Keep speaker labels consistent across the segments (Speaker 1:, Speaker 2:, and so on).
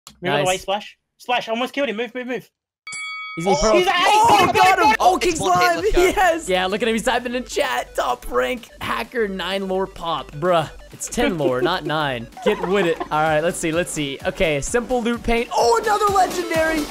Speaker 1: Move out of the way, Splash. Splash, I almost killed him. Move, move, move.
Speaker 2: Is he pro?
Speaker 1: He's at 8.
Speaker 2: Oh, got him! Oh, King
Speaker 3: It's one hit,
Speaker 2: Slime!
Speaker 3: let's go.
Speaker 2: Yes! Yeah, look at him. He's typing in chat. Top rank hacker 9 lore pop. Bruh. It's 10 lore, not 9. Get with it. All right, let's see, let's see. Okay, simple loot paint. Oh, another legendary!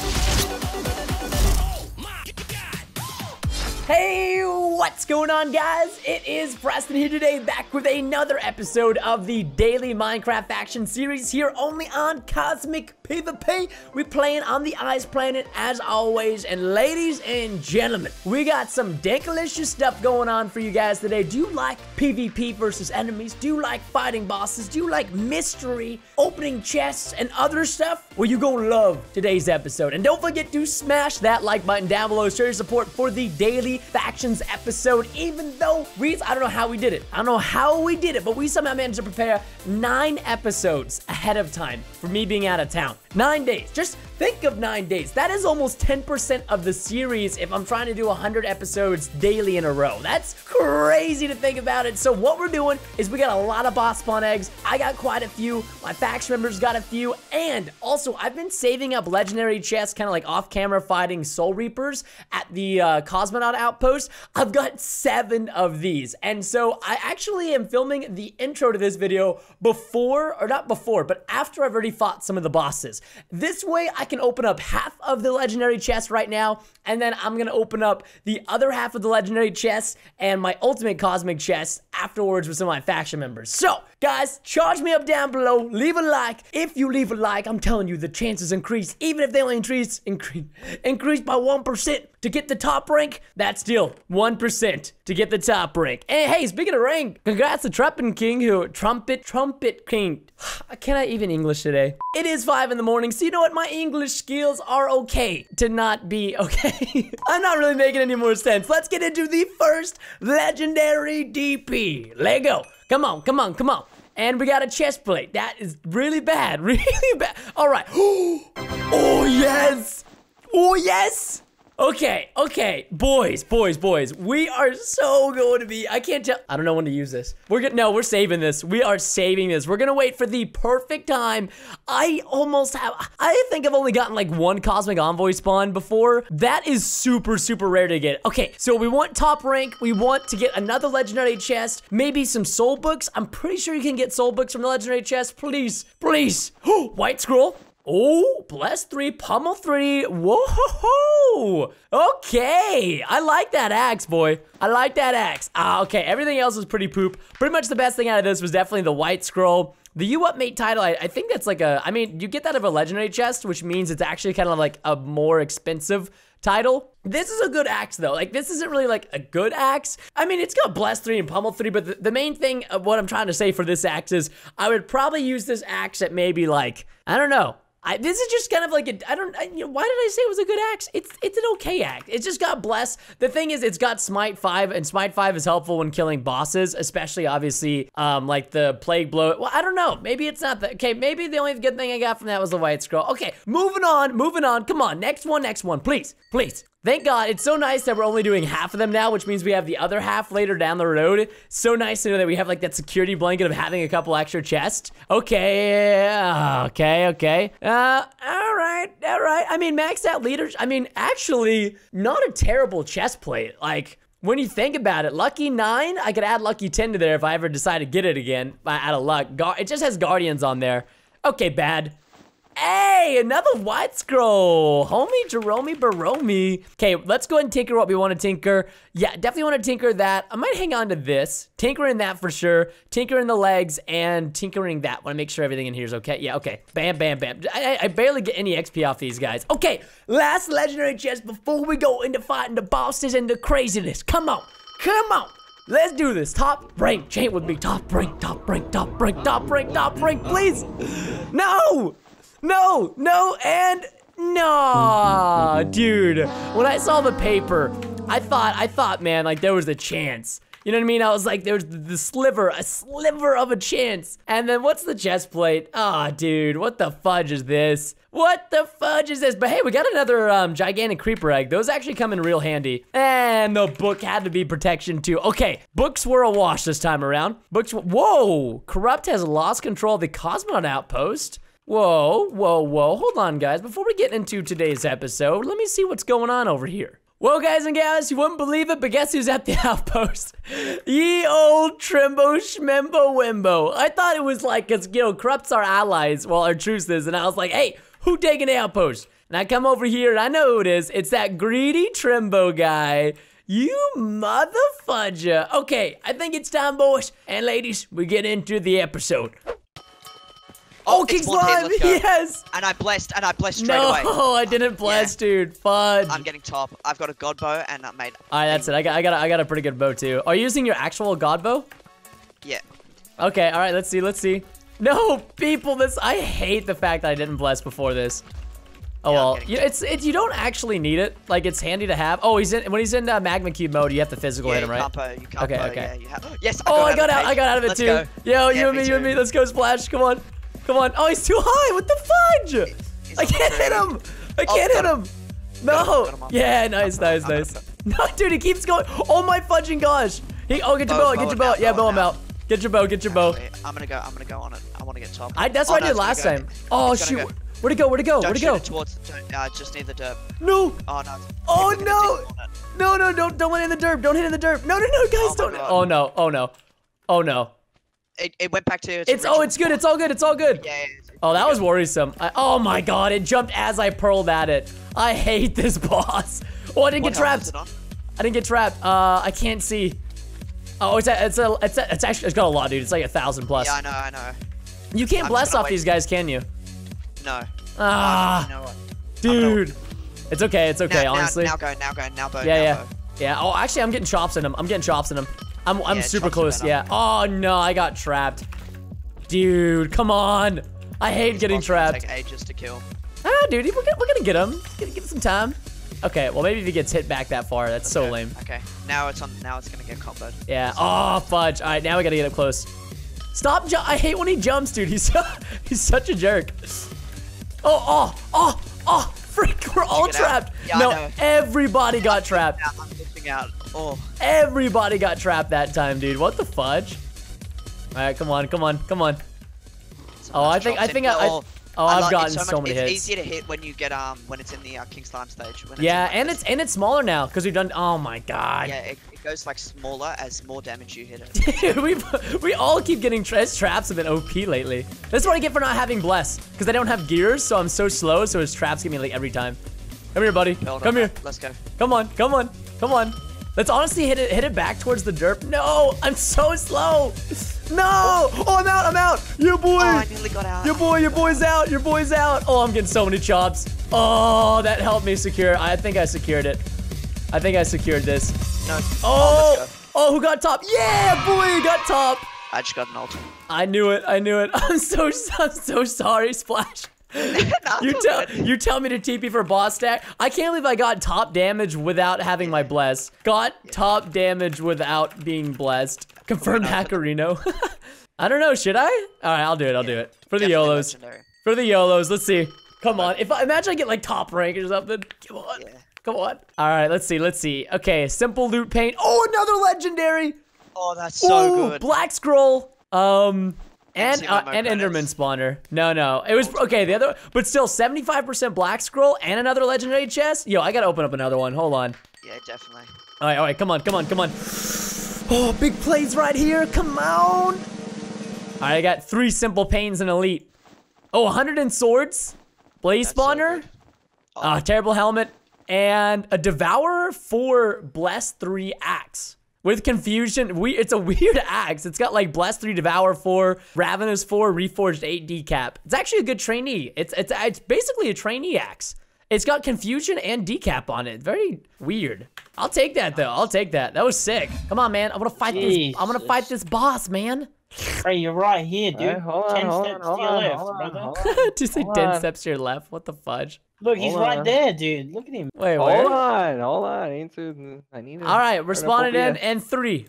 Speaker 2: Hey, what's going on, guys? It is Preston here today, back with another episode of the Daily Minecraft Faction series here only on Cosmic PvP. We're playing on the Ice Planet as always, and ladies and gentlemen, we got some dankalicious stuff going on for you guys today. Do you like PvP versus enemies? Do you like fighting bosses? Do you like mystery, opening chests, and other stuff? Well, you're gonna love today's episode. And don't forget to smash that like button down below, show your support for the Daily Factions episode, even though I don't know how we did it. I don't know how we did it, but we somehow managed to prepare 9 episodes ahead of time for me being out of town. 9 days. Just think of 9 days. That is almost 10% of the series if I'm trying to do 100 episodes daily in a row. That's crazy to think about it. So what we're doing is we got a lot of boss spawn eggs. I got quite a few. My faction members got a few. And also, I've been saving up legendary chests, kind of like off-camera fighting Soul Reapers at the Cosmonaut Outpost. I've got 7 of these. And so I actually am filming the intro to this video before, or not before, but after I've already fought some of the bosses. This way, I can open up half of the legendary chest right now, and then I'm gonna open up the other half of the legendary chest and my ultimate cosmic chest afterwards with some of my faction members. So, guys, charge me up down below, leave a like. If you leave a like, I'm telling you, the chances increase, even if they only increase by 1% to get the top rank. That's still 1% to get the top rank. And hey, speaking of rank, congrats to Trumpet King Trumpet King. I cannot even English today. It is 5 in the morning, so you know what? My English skills are okay to not be okay. I'm not really making any more sense. Let's get into the first legendary DP. Lego. Come on, come on, come on. And we got a chest plate. That is really bad, really bad. All right. Oh, yes. Oh, yes. Okay, okay, boys, we are so going to be, I can't tell, I don't know when to use this. We're saving this. We are saving this. We're gonna wait for the perfect time. I think I've only gotten like 1 Cosmic Envoy spawn before. That is super, super rare to get. Okay, so we want top rank. We want to get another legendary chest, maybe some soul books. I'm pretty sure you can get soul books from the legendary chest. Please, please. White scroll. Oh, bless 3, pummel 3. Whoa! Okay, I like that axe, boy. I like that axe. Okay, everything else was pretty poop. Pretty much the best thing out of this was definitely the white scroll. The You Up Mate title, I think that's like I mean, you get that of a legendary chest, which means it's actually kind of like a more expensive title. This is a good axe though. Like, this isn't really like a good axe. I mean, it's got bless 3 and pummel 3, but the main thing of what I'm trying to say for this axe is I would probably use this axe at maybe like, I don't know. This is just kind of like why did I say it was a good axe? It's an okay axe. It's just got bless. The thing is, it's got smite 5, and smite 5 is helpful when killing bosses, especially obviously like the plague blow. Well, I don't know. Maybe it's not that. Okay, maybe the only good thing I got from that was the white scroll. Okay, moving on. Come on, next one, please, please. Thank God, it's so nice that we're only doing half of them now, which means we have the other half later down the road. So nice to know that we have like that security blanket of having a couple extra chests. Okay, okay. All right. I mean, maxed out leaders. I mean, actually, not a terrible chest plate. Like, when you think about it, lucky 9, I could add lucky 10 to there if I ever decide to get it again out of luck. It just has guardians on there. Okay, bad. Hey, another white scroll. Homie Jerome Baromi. Okay, let's go ahead and tinker what we want to tinker. Yeah, definitely want to tinker that. I might hang on to this. Tinkering that for sure. Tinkering the legs and tinkering that. Want to make sure everything in here is okay. Yeah, okay. Bam, bam, bam. I barely get any XP off these guys. Okay, last legendary chest before we go into fighting the bosses and the craziness. Come on. Come on. Let's do this. Top rank. Chant with me. Top rank, top rank, top rank, top rank, top rank, please. No. No, and no, dude. When I saw the paper, I thought, man, like there was a chance. You know what I mean? I was like, there's a sliver of a chance. And then what's the chest plate? Ah, dude, what the fudge is this? What the fudge is this? But hey, we got another gigantic creeper egg. Those actually come in real handy. And the book had to be protection too. Okay, books were a wash this time around. Whoa, Corrupt has lost control of the Cosmonaut Outpost. Whoa, whoa, whoa. Hold on, guys. Before we get into today's episode, let me see what's going on over here. Well, guys and gals, you wouldn't believe it, but guess who's at the outpost? Ye old Trimbo Schmembo Wimbo. I thought it was like, cause, you know, Corrupt's our allies, well, our truces, and I was like, hey, who taking the outpost? And I come over here, and I know who it is. It's that greedy Trimbo guy. You motherfudger. Okay, I think it's time, boys and ladies, we get into the episode. Oh, King Slime, yes!
Speaker 3: And I blessed straight away.
Speaker 2: No, I didn't bless, dude. Fudge.
Speaker 3: I'm getting top. I've got a god bow, and I made.
Speaker 2: All right, that's it. I got a pretty good bow too. Are you using your actual god bow?
Speaker 3: Yeah.
Speaker 2: Okay, all right. Let's see. No, people, I hate the fact that I didn't bless before this. Oh well, you don't actually need it. Like, it's handy to have. Oh, when he's in magma cube mode, you have to physical hit him, right?
Speaker 3: You can't
Speaker 2: okay.
Speaker 3: Yeah, yes.
Speaker 2: I got out of it too.
Speaker 3: Go.
Speaker 2: Yo, you and me. Let's go, Splash. Come on. Oh, he's too high. What the fudge? I can't hit him. I can't hit him. No.
Speaker 3: Got him.
Speaker 2: Yeah, nice. No, dude, he keeps going. Oh my fudging gosh. Get your bow. Yeah, bow him out. Get your bow.
Speaker 3: I'm gonna go on it. I want to get top.
Speaker 2: That's what I did last time. Oh shoot. Where'd it go?
Speaker 3: Don't shoot it towards, just near the derp.
Speaker 2: No.
Speaker 3: Oh no.
Speaker 2: Oh no. No, don't hit in the derp. Don't hit in the derp. No, guys, don't. Oh no.
Speaker 3: It went back to its
Speaker 2: it's good. It's all good.
Speaker 3: Yeah.
Speaker 2: Oh, that was worrisome. Oh my god, it jumped as I pearled at it. I hate this boss. Oh, I didn't get trapped. I didn't get trapped. I can't see. Oh, it's actually, it's got a lot, dude. It's like 1,000 plus.
Speaker 3: Yeah, I know.
Speaker 2: You can't bless off these guys, can you?
Speaker 3: No.
Speaker 2: Dude. It's okay, honestly.
Speaker 3: Now go.
Speaker 2: Yeah. Oh, actually, I'm getting chops in him. I'm super close. Yeah. Oh no, I got trapped. Dude, come on. I hate getting trapped.
Speaker 3: Take ages to kill.
Speaker 2: Dude, we're gonna get him. Give it some time. Okay, well maybe if he gets hit back that far, that's so lame.
Speaker 3: Okay, now it's gonna get comboed.
Speaker 2: Yeah. Oh fudge. All right, now we gotta get up close. Stop! I hate when he jumps, dude. He's such a jerk. Oh! Frick! We're all trapped.
Speaker 3: Yeah,
Speaker 2: no, everybody got trapped.
Speaker 3: I'm missing out. Oh.
Speaker 2: Everybody got trapped that time, dude. What the fudge? All right, come on. Oh, I've gotten so many hits.
Speaker 3: It's easier to hit when you get when it's in the King Slime stage.
Speaker 2: Yeah, and it's smaller now because we've done. Oh my god.
Speaker 3: Yeah, it goes like smaller as more damage you hit it.
Speaker 2: Dude, we all keep getting traps have been OP lately. That's what I get for not having bless because I don't have gears, so I'm so slow. So his traps get me like every time. Come here, buddy. Come here.
Speaker 3: Let's go.
Speaker 2: Come on. Let's honestly hit it back towards the derp. No, I'm so slow. No! Oh, I'm out. Yeah, boy.
Speaker 3: Oh, I nearly got out.
Speaker 2: Your boy's out. Oh, I'm getting so many chops. Oh, that helped me secure. I think I secured it. I think I secured this.
Speaker 3: No.
Speaker 2: Oh, who got top? Yeah, boy, got top.
Speaker 3: I just got an ult.
Speaker 2: I knew it. I'm so sorry, Splash. You tell me to TP for boss stack. I can't believe I got top damage without having my bless. Got top damage without being blessed. Confirmed Hackerino. I don't know, should I? All right, I'll do it. For the YOLOs.
Speaker 3: Legendary.
Speaker 2: For the YOLOs, let's see. Come on. Imagine I get like top rank or something. Come on.
Speaker 3: Yeah.
Speaker 2: Come on. All right, let's see. Okay, simple loot paint. Oh, another legendary.
Speaker 3: Oh, that's so good.
Speaker 2: Black scroll. And Enderman spawner. No. It was okay. The other, but still 75% black scroll and another legendary chest. Yo, I gotta open up another one. Hold on.
Speaker 3: Yeah, definitely.
Speaker 2: All right. Come on. Oh, big plays right here. Come on. All right, I got 3 simple pains and elite. Oh, 100 in swords. Blaze spawner.
Speaker 3: So
Speaker 2: terrible helmet and a devourer for bless 3 axe. With confusion, it's a weird axe. It's got like Bless 3, Devour 4, Ravenous 4, Reforged 8 decap. It's actually a good trainee. It's basically a trainee axe. It's got confusion and decap on it. Very weird. I'll take that though. I'll take that. That was sick. Come on, man. I'm gonna fight this. I'm gonna fight this boss, man.
Speaker 1: Hey, you're right here, dude. Hold on.
Speaker 2: Just like 10 steps to your left. What the fudge?
Speaker 1: Look, he's right there, dude. Look at him.
Speaker 2: Wait, where?
Speaker 4: Hold on. I need to.
Speaker 2: All right, we're spawning in 3.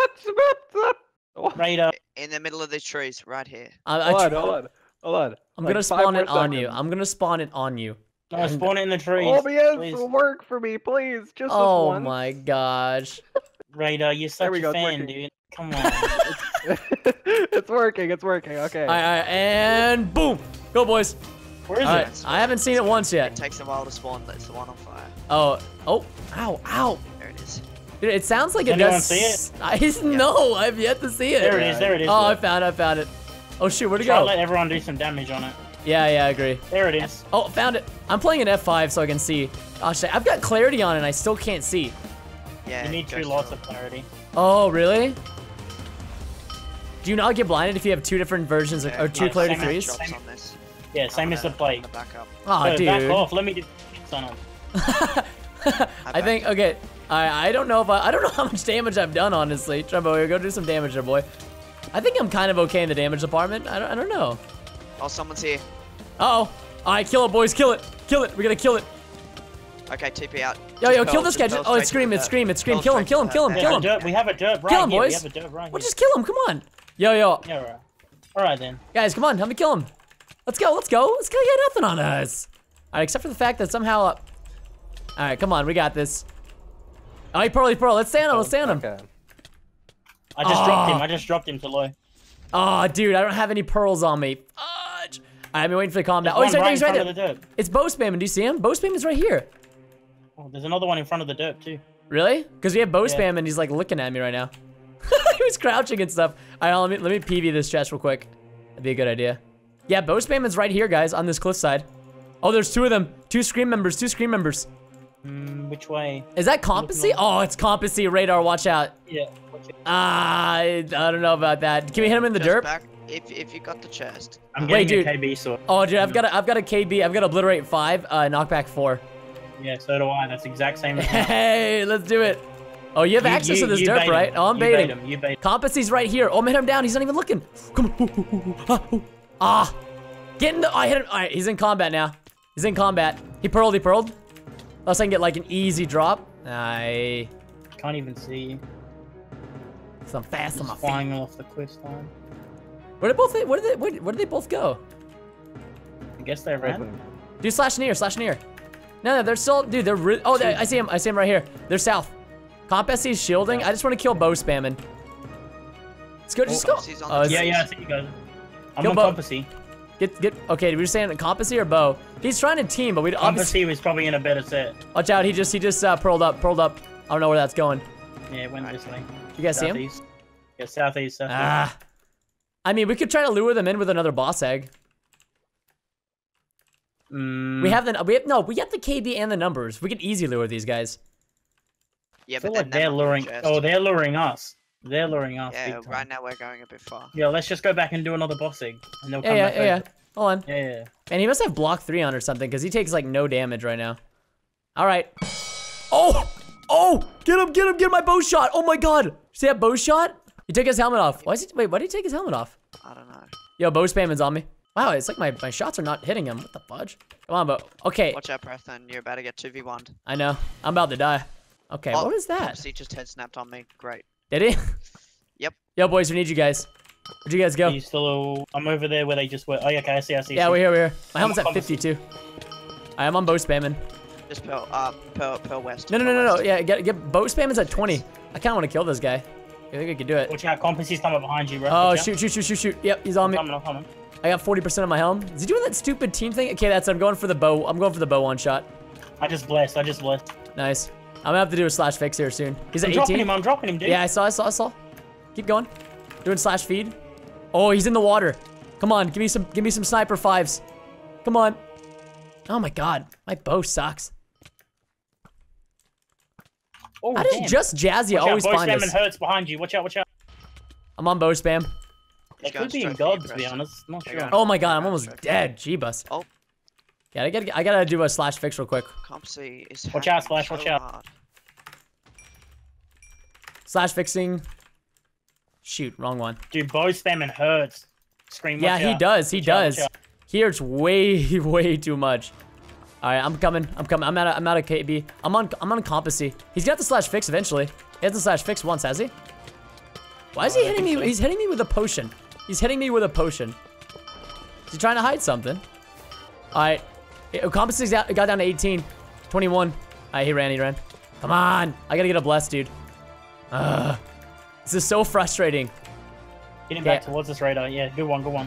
Speaker 1: Right up.
Speaker 3: In the middle of the trees, right here.
Speaker 4: Hold on.
Speaker 2: I'm gonna spawn it on you. I'm gonna spawn it on you.
Speaker 1: No, spawn it in the trees.
Speaker 4: OBS, work for me, please. Just
Speaker 2: oh
Speaker 4: this one.
Speaker 2: my gosh.
Speaker 1: Radar, you're such a fan, dude. Come on.
Speaker 4: It's working. It's working. Okay.
Speaker 2: All right, and boom. Go, boys.
Speaker 1: Where is
Speaker 2: All
Speaker 1: it?
Speaker 2: right, I haven't seen it once
Speaker 3: It
Speaker 2: yet.
Speaker 3: takes a while to spawn. That's the one on fire.
Speaker 2: Oh, ow, ow.
Speaker 3: There it is.
Speaker 2: Dude, it sounds like
Speaker 1: Does
Speaker 2: it
Speaker 1: anyone
Speaker 2: does.
Speaker 1: see it?
Speaker 2: No, I've yet to see it.
Speaker 1: There it is. There it is.
Speaker 2: Oh, I
Speaker 1: look.
Speaker 2: found it. Oh shoot, where'd it
Speaker 1: Try to
Speaker 2: go?
Speaker 1: let everyone do some damage on it.
Speaker 2: Yeah, I agree.
Speaker 1: There it is.
Speaker 2: Oh, found it. I'm playing an F5 so I can see. Oh shit, I've got clarity on it and I still can't see.
Speaker 3: Yeah.
Speaker 1: You need
Speaker 3: go
Speaker 1: lots
Speaker 3: slow.
Speaker 1: of clarity.
Speaker 2: Oh, really? Do you not get blinded if you have two different versions
Speaker 3: Yeah,
Speaker 2: or two
Speaker 3: yeah,
Speaker 2: clarity
Speaker 3: same as
Speaker 2: 3s?
Speaker 3: drops on this.
Speaker 1: Yeah, same as the plate.
Speaker 3: The backup.
Speaker 2: Oh,
Speaker 1: So, back
Speaker 2: dude.
Speaker 1: off. Let me do on them.
Speaker 2: I think, okay, I don't know if I don't know how much damage I've done, honestly. Trumbo, go do some damage there, boy. I think I'm kind of okay in the damage department. I don't know.
Speaker 3: Oh, someone's here.
Speaker 2: Uh-oh. All right, kill it, boys, kill it. Kill it, we're gonna kill it.
Speaker 3: Okay, TP out.
Speaker 2: Yo,
Speaker 3: Just
Speaker 2: kill
Speaker 3: pearl,
Speaker 2: this
Speaker 3: just
Speaker 2: guy.
Speaker 3: pearl
Speaker 2: Oh, it's
Speaker 3: straight
Speaker 2: Scream,
Speaker 3: to
Speaker 2: it's
Speaker 3: the-
Speaker 2: Scream, it's Scream.
Speaker 3: pearl
Speaker 2: Kill him,
Speaker 3: straight
Speaker 2: kill
Speaker 3: to
Speaker 2: him,
Speaker 3: the-
Speaker 2: kill him,
Speaker 1: Yeah,
Speaker 2: kill him.
Speaker 1: we have a derp right
Speaker 2: Kill him,
Speaker 1: here.
Speaker 2: boys.
Speaker 1: We have a derp right
Speaker 2: Well,
Speaker 1: here.
Speaker 2: just kill him, come on. Yo.
Speaker 1: Yeah, right. All right then.
Speaker 2: Guys, come on, help me kill him. Let's go. This guy got nothing on us. All right, except for the fact that somehow... all right, come on, we got this. All right, Pearl, let's stand him,
Speaker 4: Okay.
Speaker 1: I just dropped him to low.
Speaker 2: Oh, dude, I don't have any pearls on me. Fudge. I've been waiting for the combat. Oh, he's right there,
Speaker 1: in front of the derp.
Speaker 2: It's Bow Spamming, do you see him? Bow Spam is right here.
Speaker 1: Oh, there's another one in front of the derp too.
Speaker 2: Really? Because we have Bow
Speaker 1: Yeah.
Speaker 2: Spam and he's like looking at me right now. He was crouching and stuff. All right, let me PV this chest real quick. That'd be a good idea. Yeah, Bow Spam is right here, guys, on this cliffside. Oh, there's two of them. Two Scream members.
Speaker 1: Which way?
Speaker 2: Is that Compassy? Oh, it's Compassy. Radar, watch out.
Speaker 1: Yeah. Watch it.
Speaker 2: I don't know about that. Can we hit him in the
Speaker 3: Just
Speaker 2: dirt?
Speaker 3: back if you got the chest.
Speaker 1: I'm
Speaker 2: Wait,
Speaker 1: getting
Speaker 2: dude.
Speaker 1: a KB sword.
Speaker 2: Oh, dude, I've got a KB. I've got Obliterate 5, Knockback 4.
Speaker 1: Yeah, so do I. That's the exact same as
Speaker 2: Hey, let's do it. Oh, you have access to this
Speaker 1: you
Speaker 2: dirt,
Speaker 1: bait
Speaker 2: right?
Speaker 1: him.
Speaker 2: Oh, I'm
Speaker 1: You
Speaker 2: baiting.
Speaker 1: bait him. You bait him.
Speaker 2: Compassy's right here. Oh, I'm hit him down. He's not even looking. Come on. Ah. Get in the... I hit him. All right, he's in combat now. He's in combat. He pearled. Unless I can get like an easy drop.
Speaker 1: Can't even see you.
Speaker 2: So I'm fast on my
Speaker 1: Just
Speaker 2: feet.
Speaker 1: flying off the cliff line.
Speaker 2: Where did they both go?
Speaker 1: I guess they ran.
Speaker 2: Dude, slash near. No, they're still, dude, they're really, oh, I see him right here. They're south. Compassy's shielding. I just want to kill Bow Spamming. Let's go, just go.
Speaker 3: Compassy's on
Speaker 2: Oh,
Speaker 3: the
Speaker 2: it's-
Speaker 1: Yeah, I see you guys. I'm
Speaker 2: Kill
Speaker 1: on
Speaker 2: Bo.
Speaker 1: Compassy.
Speaker 2: Okay, did we just saying Compassy or Bow? He's trying to team, but we obviously,
Speaker 1: Compassy was probably in a better set.
Speaker 2: watch out, he just pearled up. I don't know where that's going.
Speaker 1: Yeah, it went this way.
Speaker 2: You guys see him?
Speaker 1: Southeast. Yeah, southeast.
Speaker 2: Ah. I mean, we could try to lure them in with another boss egg. We have the KB and the numbers. We could easily lure these guys.
Speaker 3: Yeah,
Speaker 1: I feel
Speaker 3: but
Speaker 1: like
Speaker 3: then
Speaker 1: they're
Speaker 3: not
Speaker 1: luring.
Speaker 3: the chest.
Speaker 1: Oh, they're luring us. They're luring us.
Speaker 3: Yeah,
Speaker 1: big time.
Speaker 3: right now we're going a bit far.
Speaker 1: Yeah, let's just go back and do another boss egg, and they'll come back.
Speaker 2: Yeah.
Speaker 1: over.
Speaker 2: Hold on.
Speaker 1: Yeah.
Speaker 2: And he must have block 3 on or something because he takes like no damage right now. All right. Oh, get my bow shot. Oh my God. See that bow shot? He took his helmet off. Why did he take his helmet off?
Speaker 3: I don't know.
Speaker 2: Yo, Bow Spamming's on me. Wow, it's like my shots are not hitting him. What the fudge? Come on, Bo. Okay,
Speaker 3: Watch out, Preston. You're about to get 2v1'd.
Speaker 2: I know. I'm about to die. Okay,
Speaker 3: Oh,
Speaker 2: what is that?
Speaker 3: Compasy just head snapped on me. Great.
Speaker 2: Did he?
Speaker 3: Yep.
Speaker 2: Yo, boys, we need you guys. Where'd you guys go?
Speaker 1: You still? I'm over there where they just were. Oh, yeah, okay, I see.
Speaker 2: Yeah, we're here. My helmet's at
Speaker 1: on
Speaker 2: 52. I'm on Bow Spamming.
Speaker 3: Just pearl west.
Speaker 2: No.
Speaker 3: Pearl west.
Speaker 2: Yeah, get Bow Spamming's at 20. I kind of want to kill this guy. I think I could do it.
Speaker 1: Watch out, Compassy's coming behind you, bro.
Speaker 2: Oh,
Speaker 1: Watch out.
Speaker 2: shoot. Yep, he's on me.
Speaker 1: I'm coming.
Speaker 2: I got 40% of my helm. Is he doing that stupid team thing? Okay, I'm going for the bow. I'm going for the bow one shot.
Speaker 1: I just blessed.
Speaker 2: Nice. I'm gonna have to do a slash fix here soon. He's at 18.
Speaker 1: I'm dropping him, dude.
Speaker 2: Yeah, I saw. Keep going. Doing slash feed. Oh, he's in the water. Come on, give me some sniper 5s. Come on. Oh my God, my bow sucks.
Speaker 1: Oh,
Speaker 2: How does
Speaker 1: damn.
Speaker 2: just Jazzy
Speaker 1: Watch
Speaker 2: always
Speaker 1: out,
Speaker 2: find
Speaker 1: Bow
Speaker 2: us?
Speaker 1: Spamming hurts behind you. Watch out.
Speaker 2: I'm on Bow Spam.
Speaker 1: They
Speaker 3: He's going
Speaker 1: could be in
Speaker 3: straight for you,
Speaker 1: gods, to be
Speaker 3: Preston.
Speaker 1: honest. Not
Speaker 3: They're
Speaker 1: sure.
Speaker 3: going-
Speaker 2: Oh my God, I'm almost dead. G-bus.
Speaker 3: Oh.
Speaker 2: Yeah, I gotta do a slash fix real quick.
Speaker 3: Compasy is
Speaker 1: Watch out,
Speaker 3: hacking
Speaker 1: Splash,
Speaker 3: so
Speaker 1: watch out.
Speaker 3: hard.
Speaker 2: Slash fixing. Shoot, wrong one.
Speaker 1: Dude, Bow Spamming hurts. Scream.
Speaker 2: Yeah,
Speaker 1: watch
Speaker 2: he
Speaker 1: out.
Speaker 2: does. He
Speaker 1: Watch out,
Speaker 2: does.
Speaker 1: watch out.
Speaker 2: He hurts way too much. All right, I'm coming. I'm out of KB. I'm on Compassy. He's got the slash fix eventually. He has the slash fix once, has he? Why is he hitting me? He's hitting me with a potion. Is he trying to hide something? All right. Compassy's got down to 18. 21. All right, he ran. Come on. I gotta get a bless, dude. This is so frustrating.
Speaker 1: Getting back towards this radar. Yeah, good one, good one.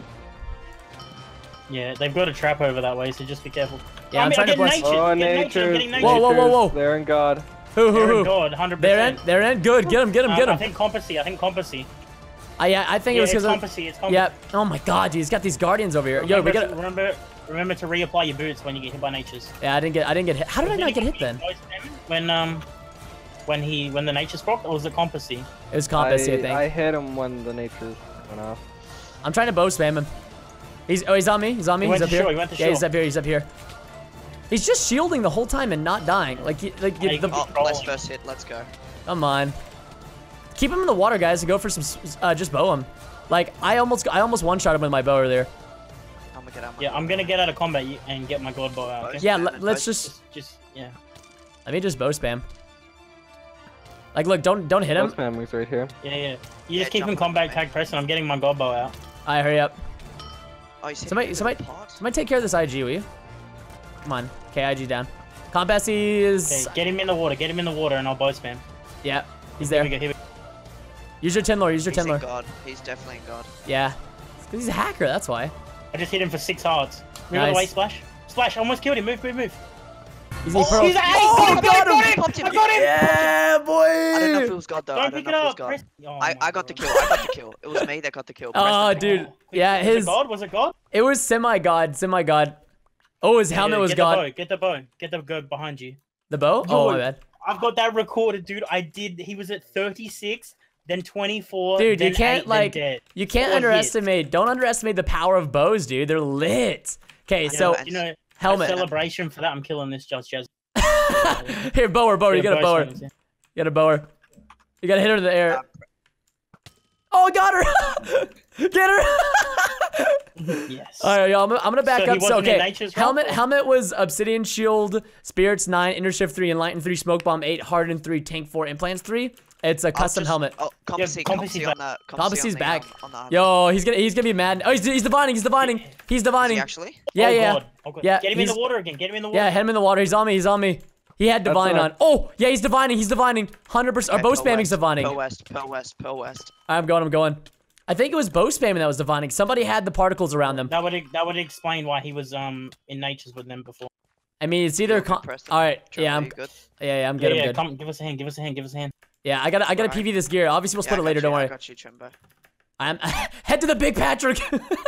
Speaker 1: Yeah, they've got a trap over that way, so just be careful.
Speaker 2: Yeah, I'm trying to bless.
Speaker 4: Oh,
Speaker 1: nature.
Speaker 2: Whoa, whoa, whoa, whoa.
Speaker 4: They're in God.
Speaker 2: Who?
Speaker 1: God, 100%.
Speaker 2: They're in. Good. Get him.
Speaker 1: I think Compassy.
Speaker 2: Yeah, I think it was because of...
Speaker 1: It's Compassy.
Speaker 2: Yeah. Oh my God, dude, he's got these guardians over here. Yo, we gotta...
Speaker 1: Remember to reapply your boots when you get hit by natures.
Speaker 2: Yeah, I didn't get hit. How did I not get hit then?
Speaker 1: When the natures broke, or was it Compassy?
Speaker 2: It was Compassy, I think.
Speaker 4: I hit him when the natures went off.
Speaker 2: I'm trying to bow spam him. He's on me. He's up here. Yeah, he's up here. He's just shielding the whole time and not dying.
Speaker 3: Let's first hit. Let's go.
Speaker 2: Come on. Keep him in the water, guys, and go for some. Just bow him. Like I almost one-shot him with my bow earlier.
Speaker 1: I'm gonna get out of combat and get my god bow out. Okay?
Speaker 2: Yeah, let's just
Speaker 1: yeah.
Speaker 2: Let me just bow spam. Like, look, don't hit him.
Speaker 4: Bow spam is right here.
Speaker 1: Yeah. You just keep him combat tag press, and I'm getting my god bow out.
Speaker 2: Alright, hurry up.
Speaker 3: Oh,
Speaker 2: somebody take care of this IG, will you? Come on. Okay, IG down. Compassy is...
Speaker 1: Okay, get him in the water, and I'll bow spam.
Speaker 2: Yeah, he's there.
Speaker 1: Here we go.
Speaker 2: Use your Tinlor, He's
Speaker 3: definitely in God.
Speaker 2: Yeah. Because he's a hacker, that's why.
Speaker 1: I just hit him for 6 hearts. Move out of the way, Splash. Splash, almost killed him. Move.
Speaker 2: He's
Speaker 1: an
Speaker 2: got
Speaker 1: him!
Speaker 2: Yeah, boy!
Speaker 3: I don't know if it was God, though.
Speaker 1: Don't pick it up.
Speaker 3: I got the kill. It was me that got the kill.
Speaker 2: Oh, dude. Yeah,
Speaker 1: Was it God?
Speaker 2: It was semi-God. Oh, his helmet was God.
Speaker 1: Get the bow behind you.
Speaker 2: The bow? Oh, my bad.
Speaker 1: I've got that recorded, dude. He was at 36, then 24,
Speaker 2: dude,
Speaker 1: then
Speaker 2: you can't
Speaker 1: 8,
Speaker 2: you can't underestimate. Don't underestimate the power of bows, dude. They're lit. Okay, so helmet.
Speaker 1: Celebration for that. I'm killing this Just Jazz.
Speaker 2: Here, bower. You got a bower. You got a bower. You gotta hit her in the air. Oh, I got her! Get her!
Speaker 1: Yes.
Speaker 2: All right, y'all. I'm gonna back up. So, okay.
Speaker 1: Helmet.
Speaker 2: Helmet was Obsidian Shield, Spirits 9, Intershift 3, Enlighten 3, Smoke Bomb 8, Harden 3, Tank 4, Implants 3. It's a custom helmet.
Speaker 3: Oh,
Speaker 2: Compassy's back. Yo, he's gonna be mad. Oh, he's divining. He's divining.
Speaker 3: Actually?
Speaker 2: Yeah.
Speaker 1: Oh, God.
Speaker 2: Yeah.
Speaker 1: Get him in the water again.
Speaker 2: Yeah, hit him in the water. He's on me. He had divine on. Oh, yeah, he's divining. 100%. Bow spamming's divining.
Speaker 3: Pearl West.
Speaker 2: I'm going. I think it was bow spamming that was divining. Somebody had the particles around them.
Speaker 1: That would explain why he was in natures with them before.
Speaker 2: I mean, it's either. All right. Yeah, I'm good.
Speaker 1: Yeah, come, give us a hand.
Speaker 2: Yeah, I gotta PV this gear. Obviously, we'll split it later. Don't worry.
Speaker 3: I got you, Chimbo.
Speaker 2: Head to the big Patrick.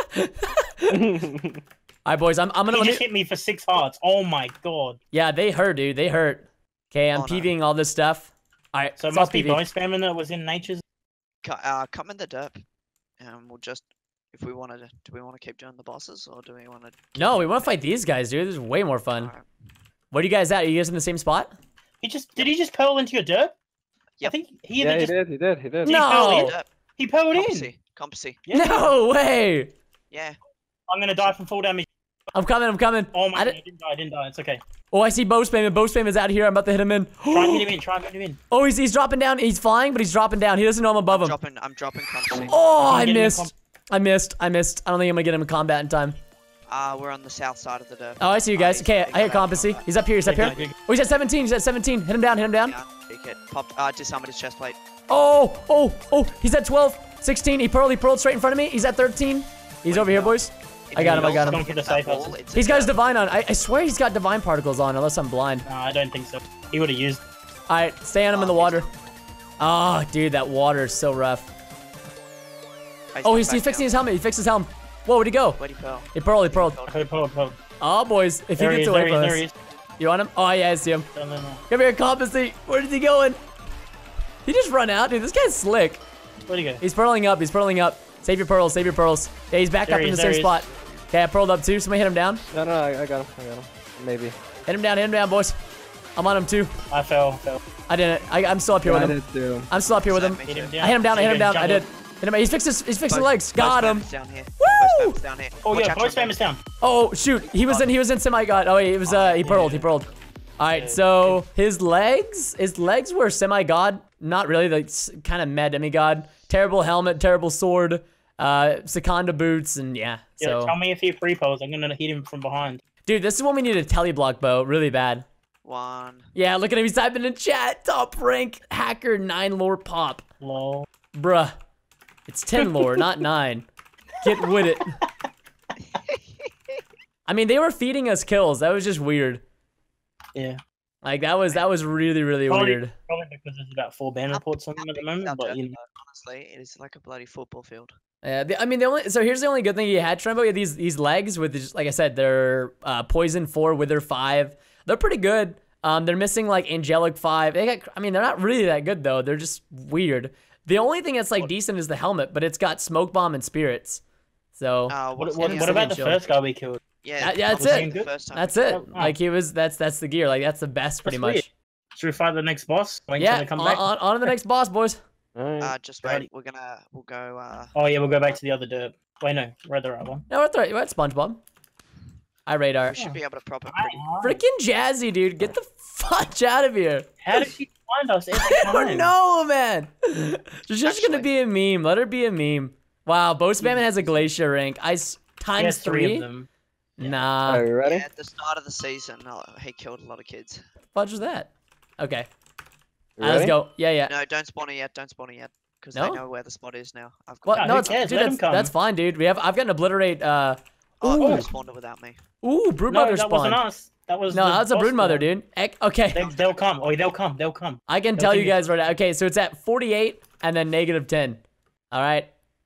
Speaker 2: All right, boys. I'm gonna.
Speaker 1: He just hit me for 6 hearts. Oh my God.
Speaker 2: Yeah, they hurt, dude. They hurt. Okay, I'm PVing all this stuff. All right.
Speaker 1: So it must be bow spamming that was in natures.
Speaker 3: Come in the derp, and we'll just. If we wanted to, do we want to keep doing the bosses, or do we want to?
Speaker 2: No, we want to fight these guys, dude. This is way more fun. Right. What are you guys at? Are you guys in the same spot?
Speaker 1: Did he just pearl into your derp?
Speaker 3: Yep.
Speaker 1: I think
Speaker 4: he did.
Speaker 2: No.
Speaker 1: He pearled in.
Speaker 3: Compassy.
Speaker 2: Yeah. No way.
Speaker 3: Yeah.
Speaker 1: I'm gonna die from full damage.
Speaker 2: I'm coming.
Speaker 1: Oh my God, I didn't die. It's okay.
Speaker 2: Oh, I see bow spam. Bow spam is out here. I'm about to hit him in.
Speaker 1: Try and hit him in.
Speaker 2: Oh, he's dropping down. He's flying, but he's dropping down. He doesn't know I'm above him.
Speaker 3: I'm dropping Compassy.
Speaker 2: Oh, I missed. I missed. I don't think I'm gonna get him in combat in time.
Speaker 3: We're on the south side of the derp.
Speaker 2: Oh, I see you guys. Okay, I hear Compassy. He's up here. Oh, he's at 17. Hit him down.
Speaker 3: Yeah, popped. Just somebody's chest plate.
Speaker 2: Oh, he's at 12. 16. He pearled straight in front of me. He's at 13. He's over here, boys. I got him.
Speaker 1: Don't get the safe house.
Speaker 2: He's got his divine on. I swear he's got divine particles on, unless I'm blind.
Speaker 1: No, I don't think so. He would have used.
Speaker 2: All right, stay on him in the water. Oh, dude, that water is so rough. Oh, he's fixing his helmet. He fixed his helmet. Whoa, where'd he go?
Speaker 3: Where'd he pearl?
Speaker 2: He pearled.
Speaker 1: He pearled.
Speaker 2: Oh, boys, if he gets away from us. You want him? Oh, yeah, I see him.
Speaker 1: No.
Speaker 2: Come here, Compassy. Where is he going? He just run out, dude. This guy's slick.
Speaker 1: Where'd he go?
Speaker 2: He's pearling up. Save your pearls. Yeah, he's back up in the same spot. Okay, I pearled up too. Somebody hit him down.
Speaker 4: No, I got him. Maybe.
Speaker 2: Hit him down, boys. I'm on him too.
Speaker 1: I fell.
Speaker 2: I didn't. I'm still up here with him.
Speaker 4: I did too.
Speaker 2: I'm still up here with him. I hit him down. I did. Hit him. He's fixing legs. Got him.
Speaker 3: Woo!
Speaker 1: Oh yeah, bow spam is down.
Speaker 2: Oh shoot, he was in semi-god. Oh wait, he pearled. All right, so his legs were semi-god. Not really, like kind of mad demigod. Terrible helmet, terrible sword, Secunda boots, and yeah. So
Speaker 1: tell me if he free pose. I'm gonna hit him from behind.
Speaker 2: Dude, this is when we need a teleblock bow, really bad.
Speaker 3: 1.
Speaker 2: Yeah, look at him. He's typing in chat. Top rank hacker 9 lore pop.
Speaker 1: Lol.
Speaker 2: Bruh. It's 10 lore, not 9. Get with it. I mean, they were feeding us kills. That was just weird.
Speaker 1: Yeah.
Speaker 2: Like that was really weird.
Speaker 1: Probably because there's about 4 ban reports on them at the moment. But you know.
Speaker 3: Honestly, it is like a bloody football field.
Speaker 2: Yeah, I mean, so here's the only good thing you had, Trembo. You had these legs with, just, like I said, they're Poison 4, Wither 5. They're pretty good. They're missing like Angelic 5. I mean, they're not really that good though. They're just weird. The only thing that's like decent is the helmet, but it's got Smoke Bomb and Spirits. So
Speaker 1: what about the first guy we killed?
Speaker 3: Yeah,
Speaker 2: that's it. That's it. Like he was. That's the gear. Like that's the best, pretty much.
Speaker 1: Weird. Should we fight the next boss?
Speaker 2: Yeah, on to the next boss, boys.
Speaker 3: Just wait. We'll go.
Speaker 1: Oh yeah, we'll go back to the other derp. Wait, no, we're at the right one.
Speaker 2: No, we're at SpongeBob. I radar.
Speaker 3: We should be able to prop it
Speaker 2: Freaking Jazzy, dude. Get the fudge out of here.
Speaker 1: How did she find us every time?
Speaker 2: I don't know, man. She's just gonna be a meme. Let her be a meme. Wow, Bo Spammin has a Glacier rank. Times 3
Speaker 1: of them.
Speaker 2: Nah.
Speaker 4: Are you ready?
Speaker 3: Yeah, at the start of the season, he killed a lot of kids.
Speaker 2: Fudge was that? Okay.
Speaker 4: You
Speaker 2: Let's
Speaker 4: ready?
Speaker 2: go. Yeah.
Speaker 3: No, don't spawn it yet. Don't spawn it yet. Because
Speaker 2: No?
Speaker 3: they know where the spot is now. I've got.
Speaker 2: What?
Speaker 1: No,
Speaker 2: No,
Speaker 1: who cares? Let him come.
Speaker 2: that's fine, dude. I've got an obliterate.
Speaker 3: Oh,
Speaker 2: Ooh.
Speaker 3: they spawned it without me.
Speaker 2: Ooh, Broodmother
Speaker 1: No, that wasn't
Speaker 2: spawned.
Speaker 1: us. That was
Speaker 2: No,
Speaker 1: the
Speaker 2: that's a
Speaker 1: boss
Speaker 2: Broodmother,
Speaker 1: spawn.
Speaker 2: dude. Okay.
Speaker 1: They'll come. Oh, they'll come. They'll come.
Speaker 2: I can
Speaker 1: They'll
Speaker 2: tell you
Speaker 1: give
Speaker 2: guys right now. Okay, so it's at 48 and then -10. All right.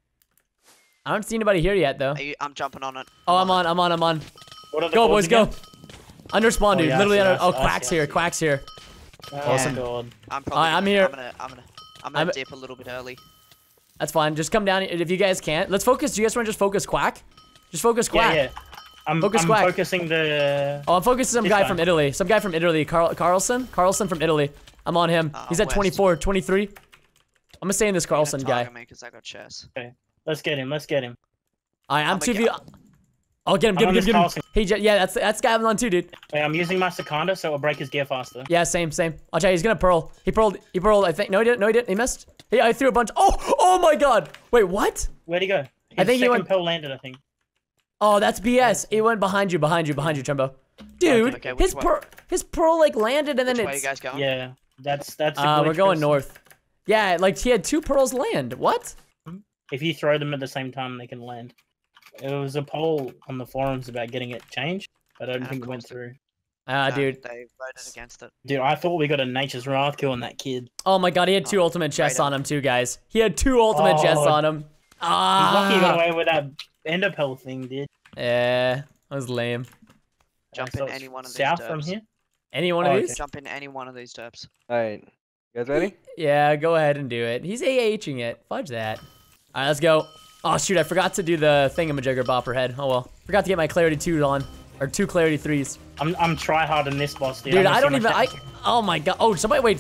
Speaker 2: I don't see anybody here yet, though.
Speaker 3: I'm jumping on it.
Speaker 2: Oh, I'm on.
Speaker 1: What are the
Speaker 2: Go,
Speaker 1: balls
Speaker 2: boys, go.
Speaker 1: again?
Speaker 2: Under spawn,
Speaker 1: Oh,
Speaker 2: dude.
Speaker 1: yeah, I
Speaker 2: Literally
Speaker 1: see,
Speaker 2: under.
Speaker 1: I see,
Speaker 2: Oh,
Speaker 1: I
Speaker 2: Quack's
Speaker 1: see, I
Speaker 2: here.
Speaker 1: see.
Speaker 2: Quack's here.
Speaker 1: Awesome. God.
Speaker 3: I'm probably.
Speaker 2: I'm here.
Speaker 3: I'm gonna dip a little bit early.
Speaker 2: That's fine. Just come down if you guys can't. Let's focus. Do you guys want to just focus Quack? Just focus Quack.
Speaker 1: Yeah. I'm
Speaker 2: Quack.
Speaker 1: focusing the.
Speaker 2: Oh, I'm focusing some
Speaker 1: This
Speaker 2: guy
Speaker 1: guy.
Speaker 2: from Italy. Some guy from Italy. Carlson from Italy. I'm on him. He's at
Speaker 3: West.
Speaker 2: 24, 23. I'm gonna stay in this Carlson guy.
Speaker 3: Because I got chess.
Speaker 1: Let's get him. Let's get him.
Speaker 2: All right, I'm
Speaker 3: I'm
Speaker 2: 2v. I'll get him.
Speaker 1: I'm
Speaker 2: Get
Speaker 1: on
Speaker 2: him.
Speaker 1: this
Speaker 2: Get him.
Speaker 1: Carlson.
Speaker 2: Yeah, that's the guy I'm on too, dude.
Speaker 1: Wait, I'm using my Secunda, so it'll break his gear faster.
Speaker 2: Yeah, same. I'll tell you, he's gonna pearl. He pearled. I think. No, he didn't. He missed. I threw a bunch. Oh my God. Wait, what?
Speaker 1: Where'd he go?
Speaker 2: I think he
Speaker 1: second
Speaker 2: went.
Speaker 1: pill landed, I think.
Speaker 2: Oh, that's BS. He went behind you, Trumbo. Dude,
Speaker 3: Okay, which way?
Speaker 2: his pearl like landed and then
Speaker 3: Which way you
Speaker 2: it's.
Speaker 3: guys going?
Speaker 1: Yeah, that's a glitch,
Speaker 2: We're going
Speaker 1: Chris.
Speaker 2: north. Yeah, like he had 2 pearls land. What?
Speaker 1: If you throw them at the same time, they can land. It was a poll on the forums about getting it changed, but I don't
Speaker 3: And
Speaker 1: think
Speaker 3: of
Speaker 1: it went
Speaker 3: course
Speaker 1: through.
Speaker 2: Dude.
Speaker 3: They voted against it.
Speaker 1: Dude, I thought we got a Nature's Wrath killing that kid.
Speaker 2: Oh my God, he had 2 ultimate chests on him too, guys. He had 2 ultimate chests on him.
Speaker 1: He's lucky he got
Speaker 2: Ah.
Speaker 1: away with that ender pearl thing, dude.
Speaker 2: Yeah, that was lame.
Speaker 3: Jump
Speaker 1: So
Speaker 3: in
Speaker 1: it's
Speaker 3: any one of these
Speaker 1: south
Speaker 3: derps.
Speaker 1: from here.
Speaker 2: Any one of
Speaker 1: Oh,
Speaker 2: these?
Speaker 1: okay.
Speaker 3: Jump in any one of these derps.
Speaker 4: Alright. You guys ready?
Speaker 2: Yeah, go ahead and do it. He's AHing it. Fudge that. All right, let's go. Oh, shoot, I forgot to do the thingamajigger bopper head. Oh, well. Forgot to get my Clarity 2 on. Or 2 Clarity 3s.
Speaker 1: I'm try hard in this boss, dude.
Speaker 2: Dude,
Speaker 1: I'm
Speaker 2: I don't
Speaker 1: gonna
Speaker 2: even,
Speaker 1: see my
Speaker 2: oh my God. Oh, somebody,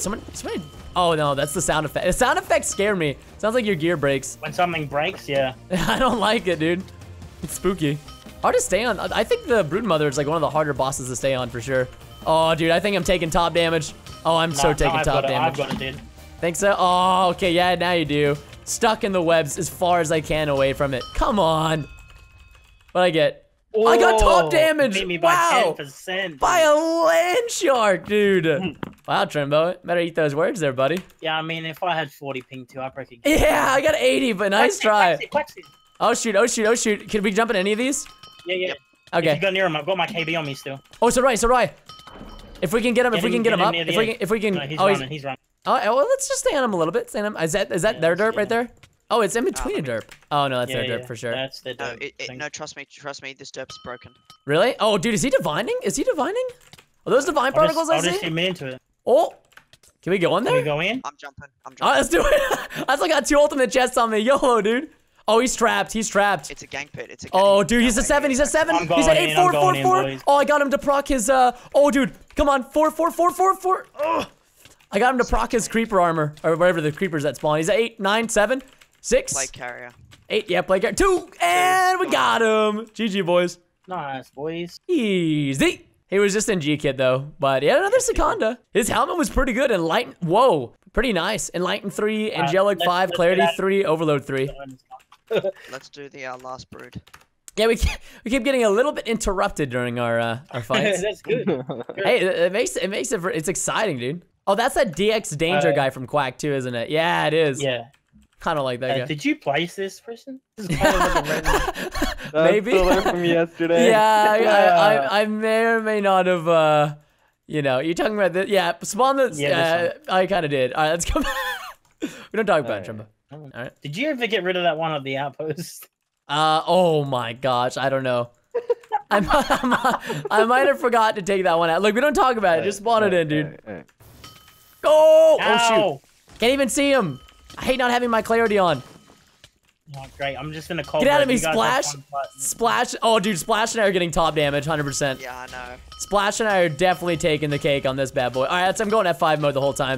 Speaker 2: oh no, that's the sound effect. The sound effects scare me. Sounds like your gear breaks.
Speaker 1: When something breaks, yeah.
Speaker 2: I don't like it, dude. It's spooky. Hard to stay on. I think the Broodmother is like one of the harder bosses to stay on for sure. Oh, dude, I think I'm taking top damage. Oh, I'm so taking
Speaker 1: I've
Speaker 2: top
Speaker 1: got it,
Speaker 2: damage.
Speaker 1: I've got it, dude.
Speaker 2: Think so? Oh, okay, yeah, now you do. Stuck in the webs as far as I can away from it. Come on. What'd I get? I got top
Speaker 1: Oh,
Speaker 2: damage.
Speaker 1: Beat me by
Speaker 2: Wow.
Speaker 1: 10%.
Speaker 2: By
Speaker 1: dude.
Speaker 2: a land shark, dude. Wow, Trimbo. Better eat those words there, buddy.
Speaker 1: Yeah, I mean, if I had 40 ping too, I'd break it.
Speaker 2: Yeah, I got 80, but nice try.
Speaker 1: Quaxi.
Speaker 2: Oh, shoot, oh, shoot, oh, shoot. Can we jump in any of these?
Speaker 1: Yeah, yeah.
Speaker 3: Yep.
Speaker 1: If
Speaker 2: Okay.
Speaker 1: you go near him, I've got my KB on me still.
Speaker 2: Oh, so do I. If we can get him,
Speaker 1: Get him
Speaker 2: up,
Speaker 1: near the
Speaker 2: if we can,
Speaker 1: No, he's
Speaker 2: oh,
Speaker 1: running, he's running.
Speaker 2: oh, well, let's just stay on him a little bit. Stay on him. Is that
Speaker 1: Yeah,
Speaker 2: their
Speaker 1: let's
Speaker 2: derp
Speaker 1: get
Speaker 2: right
Speaker 1: him.
Speaker 2: there? Oh, it's in between a derp. Oh, no, that's
Speaker 1: Yeah,
Speaker 2: their derp
Speaker 1: yeah,
Speaker 2: for sure.
Speaker 1: That's the
Speaker 3: No,
Speaker 1: derp.
Speaker 3: no, trust me, this derp's broken.
Speaker 2: Really? Oh, dude, is he divining? Is he divining? Are those divine particles I
Speaker 1: I'll just
Speaker 2: see?
Speaker 1: hit me into it.
Speaker 2: Oh, can we go in
Speaker 1: Can we
Speaker 2: there?
Speaker 1: go in?
Speaker 3: I'm jumping.
Speaker 2: All right, let's do it. I still got 2 ultimate chests on me. YOLO, dude. Oh, he's trapped. He's trapped.
Speaker 3: It's a gang pit. It's a gang
Speaker 2: Oh,
Speaker 3: pit.
Speaker 2: dude, he's a 7. He's a 7.
Speaker 1: I'm
Speaker 2: He's at
Speaker 1: going
Speaker 2: 8,
Speaker 1: in,
Speaker 2: 4,
Speaker 1: I'm
Speaker 2: 4,
Speaker 1: going in,
Speaker 2: 4.
Speaker 1: boys.
Speaker 2: Oh, I got him to proc his, oh, dude. Come on. 4, 4, 4, 4, 4. Ugh. I got him to proc his creeper armor, or whatever the creepers that spawn. He's at 8, 9, 7, 6,
Speaker 3: Plague carrier.
Speaker 2: 8. Yeah, plague carrier. 2, and we got him. GG, boys.
Speaker 1: Nice, boys.
Speaker 2: Easy. He was just in G-Kit, though. But he had another Secunda. His helmet was pretty good. Enlighten. Whoa. Pretty nice. Enlighten 3, Angelic
Speaker 1: let's-
Speaker 2: 5,
Speaker 1: let's
Speaker 2: Clarity
Speaker 1: get out.
Speaker 2: 3, Overload 3.
Speaker 3: Let's do the last brood.
Speaker 2: Yeah, we keep getting a little bit interrupted during our fights.
Speaker 1: That's good.
Speaker 2: Hey, it's exciting, dude. Oh, that's that DX Danger guy from Quack too, isn't it? Yeah, it is.
Speaker 1: Yeah.
Speaker 2: Kind of like that guy.
Speaker 1: Did you place this person? This is kind of like a random-
Speaker 4: That's
Speaker 2: Maybe.
Speaker 4: still there from yesterday.
Speaker 2: Yeah, I may or may not have, you know, you're talking about this. Yeah, spawn the,
Speaker 1: Yeah,
Speaker 2: I kind of did. All right, let's go. We don't talk about it, Trumbo.
Speaker 1: Oh.
Speaker 2: All right.
Speaker 1: Did you ever get rid of that one at the outpost?
Speaker 2: Oh my gosh, I don't know. I might have forgot to take that one out. Look, we don't talk about it. Just spawn it in, dude.
Speaker 4: Hey.
Speaker 2: Oh, oh
Speaker 1: Ow!
Speaker 2: shoot. Can't even see him. I hate not having my clarity on.
Speaker 1: Oh, great. I'm just in a cold.
Speaker 2: Get out of
Speaker 1: red.
Speaker 2: me,
Speaker 1: You guys have
Speaker 2: Splash.
Speaker 1: fun fighting.
Speaker 2: Splash. Oh, dude, Splash and I are getting top damage, 100%.
Speaker 3: Yeah, I know.
Speaker 2: Splash and I are definitely taking the cake on this bad boy. All right, I'm going F5 mode the whole time.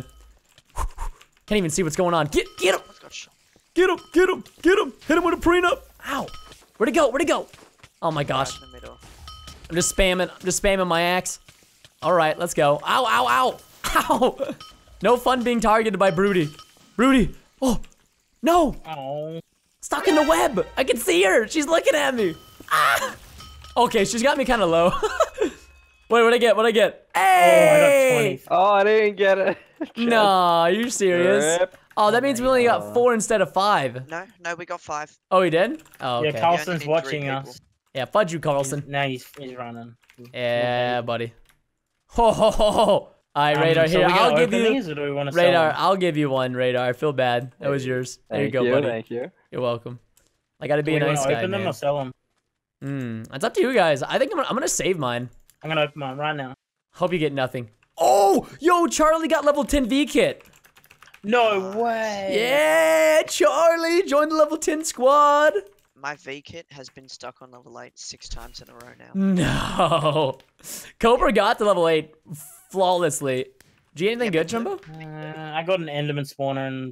Speaker 2: Can't even see what's going on. Get him.
Speaker 3: I've got shot.
Speaker 2: Get him. Hit him with a prenup. Ow. Where'd he go? Oh my gosh.
Speaker 3: Right in the middle.
Speaker 2: I'm just spamming my axe. All right, let's go. Ow. Ow. No fun being targeted by Broody. Broody. Oh, no.
Speaker 1: Oh.
Speaker 2: Stuck in the web. I can see her. She's looking at me. Ah. Okay, she's got me kind of low. Wait, what'd I get? Hey!
Speaker 1: Oh, I got 20.
Speaker 4: Oh, I didn't get it.
Speaker 2: No, are you serious?
Speaker 4: Rip.
Speaker 2: Oh, that means we only got 4 instead of 5.
Speaker 3: No, we got 5.
Speaker 2: Oh, he did? Oh, okay.
Speaker 1: Yeah, Carlson's
Speaker 3: You only need
Speaker 1: watching
Speaker 3: 3
Speaker 1: us.
Speaker 2: Yeah, fudge you, Carlson.
Speaker 1: Now he's running.
Speaker 2: Yeah, buddy. Ho, ho, ho, ho. All right, Radar,
Speaker 1: so
Speaker 2: here,
Speaker 1: we gonna
Speaker 2: I'll give
Speaker 1: open
Speaker 2: you...
Speaker 1: these, or do we want to sell
Speaker 2: Radar,
Speaker 1: them?
Speaker 2: I'll give you one, Radar. I feel bad. That was yours. There you
Speaker 4: Thank
Speaker 2: go, buddy.
Speaker 4: Thank you.
Speaker 2: You're welcome. I gotta
Speaker 1: Do
Speaker 2: be
Speaker 1: we
Speaker 2: a
Speaker 1: wanna
Speaker 2: nice guy,
Speaker 1: open them
Speaker 2: man.
Speaker 1: or sell them?
Speaker 2: It's up to you guys. I think I'm gonna save mine.
Speaker 1: I'm gonna open mine right now.
Speaker 2: Hope you get nothing. Oh, yo, Charlie got level 10 V kit.
Speaker 1: No way.
Speaker 2: Yeah, Charlie, join the level 10 squad.
Speaker 3: My V kit has been stuck on level 8 6 times in a row now.
Speaker 2: No. Cobra got to level 8 flawlessly. Do you get anything good, Jumbo?
Speaker 1: I got an Enderman spawner and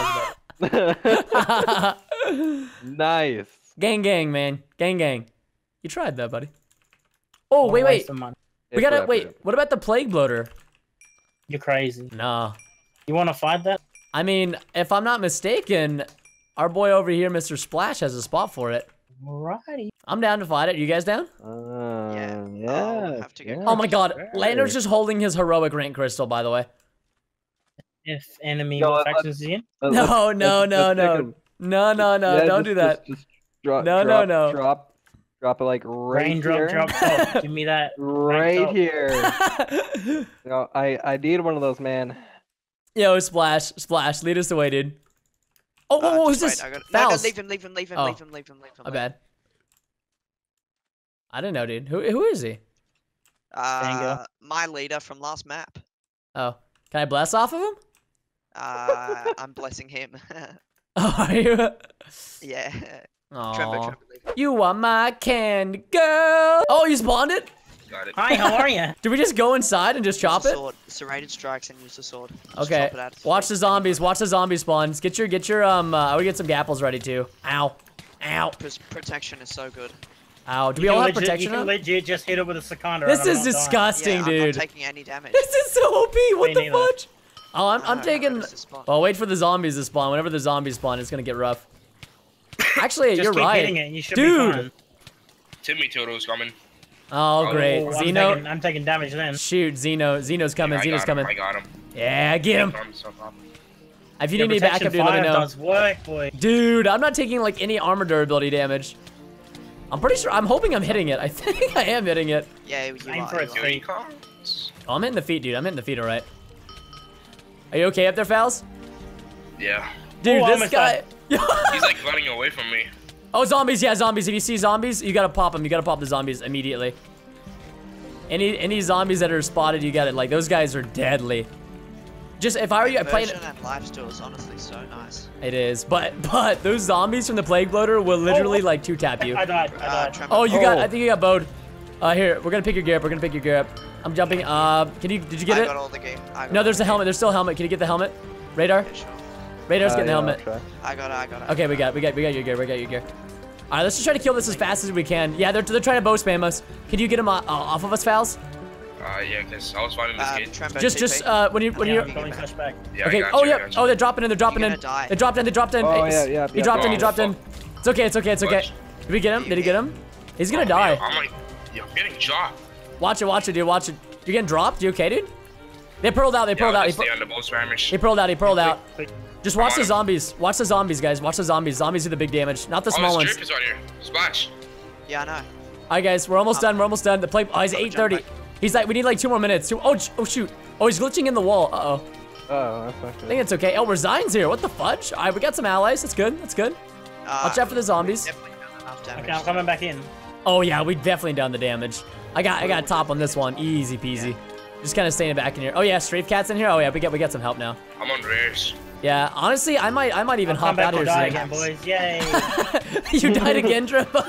Speaker 1: that was about
Speaker 4: Nice.
Speaker 2: Gang, man. Gang. You tried that, buddy. Oh, wait.
Speaker 1: waste of money.
Speaker 2: We gotta, wait, what about the plague bloater?
Speaker 1: You're crazy.
Speaker 2: Nah.
Speaker 1: You want to fight that?
Speaker 2: I mean, if I'm not mistaken, our boy over here, Mr. Splash, has a spot for it.
Speaker 1: Alrighty.
Speaker 2: I'm down to fight it. You guys down?
Speaker 3: Yeah.
Speaker 4: Yeah.
Speaker 3: I'll have to go.
Speaker 2: Oh my god.
Speaker 1: Sure.
Speaker 2: Lander's just holding his heroic rank crystal, by the way.
Speaker 1: If enemy
Speaker 4: No,
Speaker 1: factions is in.
Speaker 2: No.
Speaker 4: Let's
Speaker 2: No,
Speaker 4: Yeah,
Speaker 2: don't do that.
Speaker 4: Just drop,
Speaker 2: No.
Speaker 4: Drop it like right
Speaker 1: Raindrop,
Speaker 4: here.
Speaker 1: drop top. Give me that.
Speaker 4: Right
Speaker 1: top.
Speaker 4: here. No, I need one of those, man.
Speaker 2: Yo, Splash, lead us away, dude. Oh, whoa, who's
Speaker 3: Just
Speaker 2: this?
Speaker 3: wait, no,
Speaker 2: Fouls.
Speaker 3: leave him.
Speaker 2: Oh. My bad. I didn't know, dude. Who is he?
Speaker 3: My leader from last map.
Speaker 2: Oh, can I bless off of him?
Speaker 3: I'm blessing him.
Speaker 2: Oh, are you?
Speaker 3: Yeah.
Speaker 2: Aw.
Speaker 3: Trembo, leave him.
Speaker 2: You are my candy girl. Oh, you spawned it?
Speaker 5: Got it.
Speaker 1: Hi, how are you?
Speaker 2: Did we just go inside and just chop
Speaker 3: Use the
Speaker 2: it?
Speaker 3: sword. Serrated strikes and use the sword. Just
Speaker 2: Okay.
Speaker 3: chop it out.
Speaker 2: Watch the zombies. Watch the zombie spawns. Get your I would get some gapples ready too. Ow.
Speaker 3: Protection is so good.
Speaker 2: Ow. Do we all have
Speaker 1: You
Speaker 2: protection
Speaker 1: can
Speaker 2: on?
Speaker 1: legit just hit it with a seconder.
Speaker 2: This
Speaker 1: and I'm
Speaker 2: is
Speaker 1: not dying.
Speaker 2: disgusting,
Speaker 3: Yeah, I'm
Speaker 2: dude.
Speaker 3: not taking any damage.
Speaker 2: This is so OP. What
Speaker 1: Me
Speaker 2: the
Speaker 1: neither.
Speaker 2: fudge? Oh, I'm taking.
Speaker 3: noticed the spot.
Speaker 2: Well, wait for the zombies to spawn. Whenever the zombies spawn, it's gonna get rough. Actually,
Speaker 1: Just
Speaker 2: you're
Speaker 1: keep
Speaker 2: right.
Speaker 1: hitting it. You should
Speaker 2: Dude.
Speaker 1: be fine.
Speaker 5: Timmy Toto's coming.
Speaker 2: Oh, great.
Speaker 1: Oh,
Speaker 2: Xeno.
Speaker 1: I'm taking damage then.
Speaker 2: Shoot, Xeno's coming.
Speaker 5: I
Speaker 2: Xeno's
Speaker 5: got
Speaker 2: coming.
Speaker 5: him. I got him.
Speaker 2: Yeah, get him. If you need any
Speaker 1: Protection
Speaker 2: backup, dude, let me
Speaker 1: 5
Speaker 2: know.
Speaker 1: does work, boy.
Speaker 2: Dude, I'm not taking like any armor durability damage. I'm pretty sure. I'm hoping I'm hitting it. I think I am hitting it.
Speaker 3: Yeah, you
Speaker 1: Aim
Speaker 3: are.
Speaker 1: for its
Speaker 3: you are.
Speaker 1: feet.
Speaker 2: Oh, I'm hitting the feet, dude. I'm hitting the feet, all right. Are you okay up there, Fouls?
Speaker 5: Yeah.
Speaker 2: Dude,
Speaker 1: Oh,
Speaker 2: this
Speaker 1: almost
Speaker 2: guy.
Speaker 5: He's like running away from me.
Speaker 2: Oh, zombies. Yeah, zombies. If you see zombies, you gotta pop them. You gotta pop the zombies immediately. Any zombies that are spotted, you gotta, like, those guys are deadly. Just, if I were you, I'm playing.
Speaker 3: Conversion and lifesteal is honestly so nice.
Speaker 2: It is, but those zombies from the plague bloater will literally, like, two-tap you.
Speaker 1: I died.
Speaker 3: Trembo.
Speaker 2: Oh, you got,
Speaker 4: Oh.
Speaker 2: I think you got bowed. Here, we're gonna pick your gear up. We're gonna pick your gear up. I'm jumping. Did you get
Speaker 3: I
Speaker 2: it?
Speaker 3: got all the game. I got
Speaker 2: No,
Speaker 3: all
Speaker 2: there's
Speaker 3: the
Speaker 2: a helmet. There's still a helmet. Can you get the helmet? Radar?
Speaker 3: game. Yeah, sure.
Speaker 2: Radar's getting the
Speaker 4: Yeah,
Speaker 2: helmet.
Speaker 4: I'll try.
Speaker 3: I got it.
Speaker 2: Okay, we got your gear. We got your gear. All right, let's just try to kill this as fast as we can. Yeah, they're trying to bow spam us. Can you get them off of us, Fouls?
Speaker 5: Yeah, because I was fighting this kid.
Speaker 3: Trembo,
Speaker 2: Just
Speaker 3: TP.
Speaker 2: when
Speaker 1: Yeah,
Speaker 2: you're.
Speaker 1: I'm going flashback.
Speaker 5: Yeah,
Speaker 2: Okay.
Speaker 5: I got
Speaker 2: Oh
Speaker 5: you, I
Speaker 2: yeah.
Speaker 5: got you.
Speaker 2: Oh, they're dropping in. They're dropping
Speaker 3: You're
Speaker 2: in.
Speaker 3: gonna die.
Speaker 2: They dropped in. They dropped in.
Speaker 4: Oh,
Speaker 2: Hey,
Speaker 4: yeah.
Speaker 2: He dropped in. He
Speaker 5: Oh,
Speaker 2: dropped in.
Speaker 5: fuck.
Speaker 2: It's okay. It's okay. It's okay.
Speaker 5: Fudge.
Speaker 2: Did we get him? Did he get him? He's gonna
Speaker 5: Oh,
Speaker 2: die.
Speaker 5: Yeah, I'm like, yeah, I'm getting dropped.
Speaker 2: Watch it, dude. Watch it. You're getting dropped. You okay, dude? They pearled out. They
Speaker 5: Yeah,
Speaker 2: pearled out.
Speaker 5: let's stay on the bow spammers.
Speaker 2: He pearled out. He pearled out.
Speaker 1: Quick.
Speaker 2: Just watch
Speaker 5: on
Speaker 2: the
Speaker 5: him.
Speaker 2: zombies. Watch the zombies, guys. Watch the zombies. Zombies do the big damage, not the small
Speaker 5: his
Speaker 2: ones.
Speaker 5: drip is right here. Splash.
Speaker 3: Yeah, I know.
Speaker 2: All right, guys, we're almost done. We're almost done. The play. Oh, he's 8:30. He's like, we need like 2 more minutes. Oh, shoot. Oh, he's glitching in the wall. Uh-oh.
Speaker 4: Oh, that's not
Speaker 2: I
Speaker 4: good.
Speaker 2: think it's okay. Oh, Resign's here. What the fudge? All right, we got some allies. That's good. That's good. Watch out for the zombies.
Speaker 3: Definitely done enough damage.
Speaker 1: Okay, I'm coming back in.
Speaker 2: Oh yeah, we definitely done the damage. I got top on this one. Easy peasy. Just kind of staying back in here. Oh yeah, Strafe Cat's in here. Oh yeah, we get some help now.
Speaker 5: I'm on rares.
Speaker 2: Yeah, honestly, I might even
Speaker 1: Come
Speaker 2: hop
Speaker 1: back
Speaker 2: out
Speaker 1: to
Speaker 2: here
Speaker 1: die
Speaker 2: soon.
Speaker 1: again, boys. Yay.
Speaker 2: You died again, Trip?
Speaker 1: No,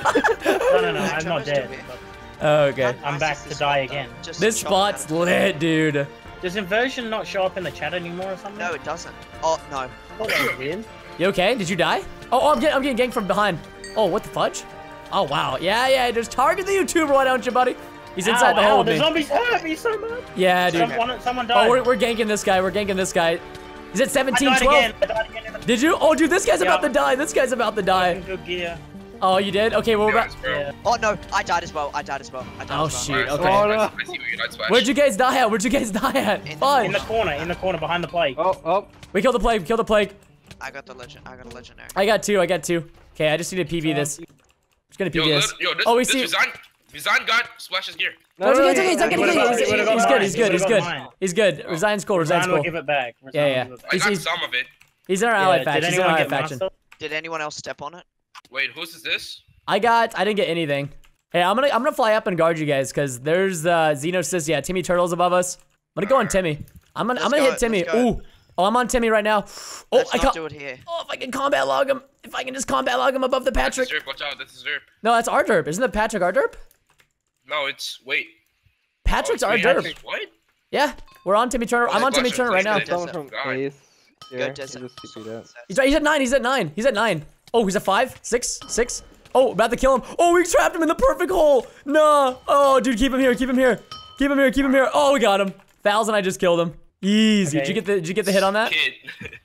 Speaker 1: I'm not dead.
Speaker 2: Okay.
Speaker 1: I'm back to die again.
Speaker 2: This spot's lit, dude.
Speaker 1: Does inversion not show up in the chat anymore or something?
Speaker 3: No, it doesn't. Oh, no.
Speaker 1: I thought that was weird.
Speaker 2: You okay? Did you die? Oh, I'm getting ganked from behind. Oh, what the fudge? Oh wow. Yeah. Just target the YouTuber, why don't you, buddy? He's inside the hole with
Speaker 1: The
Speaker 2: me.
Speaker 1: zombies hurt me so much.
Speaker 2: Yeah, dude.
Speaker 1: Someone died.
Speaker 2: Oh, we're ganking this guy. We're ganking this guy. He's at
Speaker 1: I
Speaker 2: 17,
Speaker 1: died
Speaker 2: 12.
Speaker 1: again. I died again in the
Speaker 2: Did you? Oh, dude, this guy's about
Speaker 1: Yeah.
Speaker 2: to die. This guy's about to die.
Speaker 1: good gear.
Speaker 2: Oh, you did? Okay, well, we're
Speaker 5: Nice,
Speaker 2: about.
Speaker 5: bro.
Speaker 1: Yeah.
Speaker 3: Oh, no. I died as well.
Speaker 2: Oh, shoot.
Speaker 5: Alright,
Speaker 2: Okay.
Speaker 4: Oh, no.
Speaker 5: I see where you died, Splash.
Speaker 2: Where'd you guys die at? Where'd you guys die at?
Speaker 3: In
Speaker 2: Fudge.
Speaker 1: In the corner behind the plague.
Speaker 4: Oh.
Speaker 2: We killed the plague. We killed the plague.
Speaker 3: I got a legendary.
Speaker 2: I got two. Okay, I just need to PV this. Just gonna PV this.
Speaker 5: This,
Speaker 2: Oh, we
Speaker 5: this
Speaker 2: see.
Speaker 5: Resign got Splash's gear.
Speaker 2: Oh, it's okay, it's okay,
Speaker 1: He would've got- he would've got
Speaker 2: He's good,
Speaker 1: mine.
Speaker 2: he's
Speaker 1: He
Speaker 2: good,
Speaker 1: would've
Speaker 2: he's
Speaker 1: got
Speaker 2: good.
Speaker 1: mine.
Speaker 2: He's good. Resign's cool, Resign's
Speaker 1: Ryan will
Speaker 2: cool.
Speaker 1: give it back.
Speaker 2: Yeah, yeah.
Speaker 1: Ryan will give it
Speaker 5: I
Speaker 1: back.
Speaker 5: got
Speaker 2: He's-
Speaker 5: some of it.
Speaker 2: He's in our ally
Speaker 1: Did
Speaker 2: faction. He's in
Speaker 1: anyone
Speaker 2: our
Speaker 1: get
Speaker 2: faction.
Speaker 1: master?
Speaker 3: Did anyone else step on it?
Speaker 5: Wait, whose is this?
Speaker 2: I didn't get anything. Hey, I'm gonna fly up and guard you guys because there's Xenosis. Yeah, Timmy Turtle's above us. I'm gonna go on Timmy. I'm gonna
Speaker 3: Let's go,
Speaker 2: hit Timmy.
Speaker 3: let's go.
Speaker 2: Ooh. Oh, I'm on Timmy right now. Oh,
Speaker 3: Let's
Speaker 2: I
Speaker 3: not
Speaker 2: can't.
Speaker 3: do it here.
Speaker 2: Oh, if I can combat log him. If I can just combat log him above the
Speaker 5: That's
Speaker 2: Patrick.
Speaker 5: Zerp, watch out, this is Zerp.
Speaker 2: No, that's our derp. Isn't it Patrick our derp?
Speaker 5: No, it's, wait.
Speaker 2: Patrick's
Speaker 5: Oh,
Speaker 2: our
Speaker 5: it's
Speaker 2: derp.
Speaker 5: Patrick. What?
Speaker 2: Yeah, we're on Timmy Turner. I'm on Timmy Turner right now.
Speaker 3: Desert.
Speaker 4: Someone from
Speaker 5: God.
Speaker 4: Ace.
Speaker 3: Go
Speaker 4: Here,
Speaker 3: desert.
Speaker 4: he just TP'd out.
Speaker 2: He's right. He's at 9. He's at 9. He's at 9. Oh, he's at 5, 6, 6. Oh, about to kill him. Oh, we trapped him in the perfect hole. Nah. Oh, dude, keep him here. Keep him here. Keep him here. Keep him here. Oh, we got him. Fouls and I just killed him. Easy.
Speaker 1: Okay.
Speaker 2: Did you get the hit on that?
Speaker 5: Kid.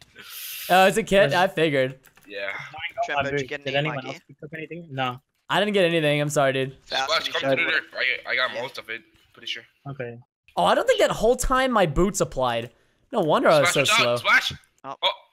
Speaker 2: Oh, it's a kit. I figured.
Speaker 5: Yeah.
Speaker 3: Trevor, did you get
Speaker 1: Did
Speaker 3: any
Speaker 1: anyone
Speaker 3: gear?
Speaker 1: else pick up anything? No.
Speaker 2: I didn't get anything. I'm sorry, dude.
Speaker 3: Faust,
Speaker 5: Splash,
Speaker 3: did
Speaker 5: come
Speaker 3: you
Speaker 5: to the
Speaker 3: get-
Speaker 5: derp. I got most of it, pretty sure.
Speaker 1: Okay.
Speaker 2: Oh, I don't think that whole time my boots applied. No wonder I was so
Speaker 5: Splash, watch
Speaker 2: slow.
Speaker 5: out, Splash!
Speaker 3: Oh.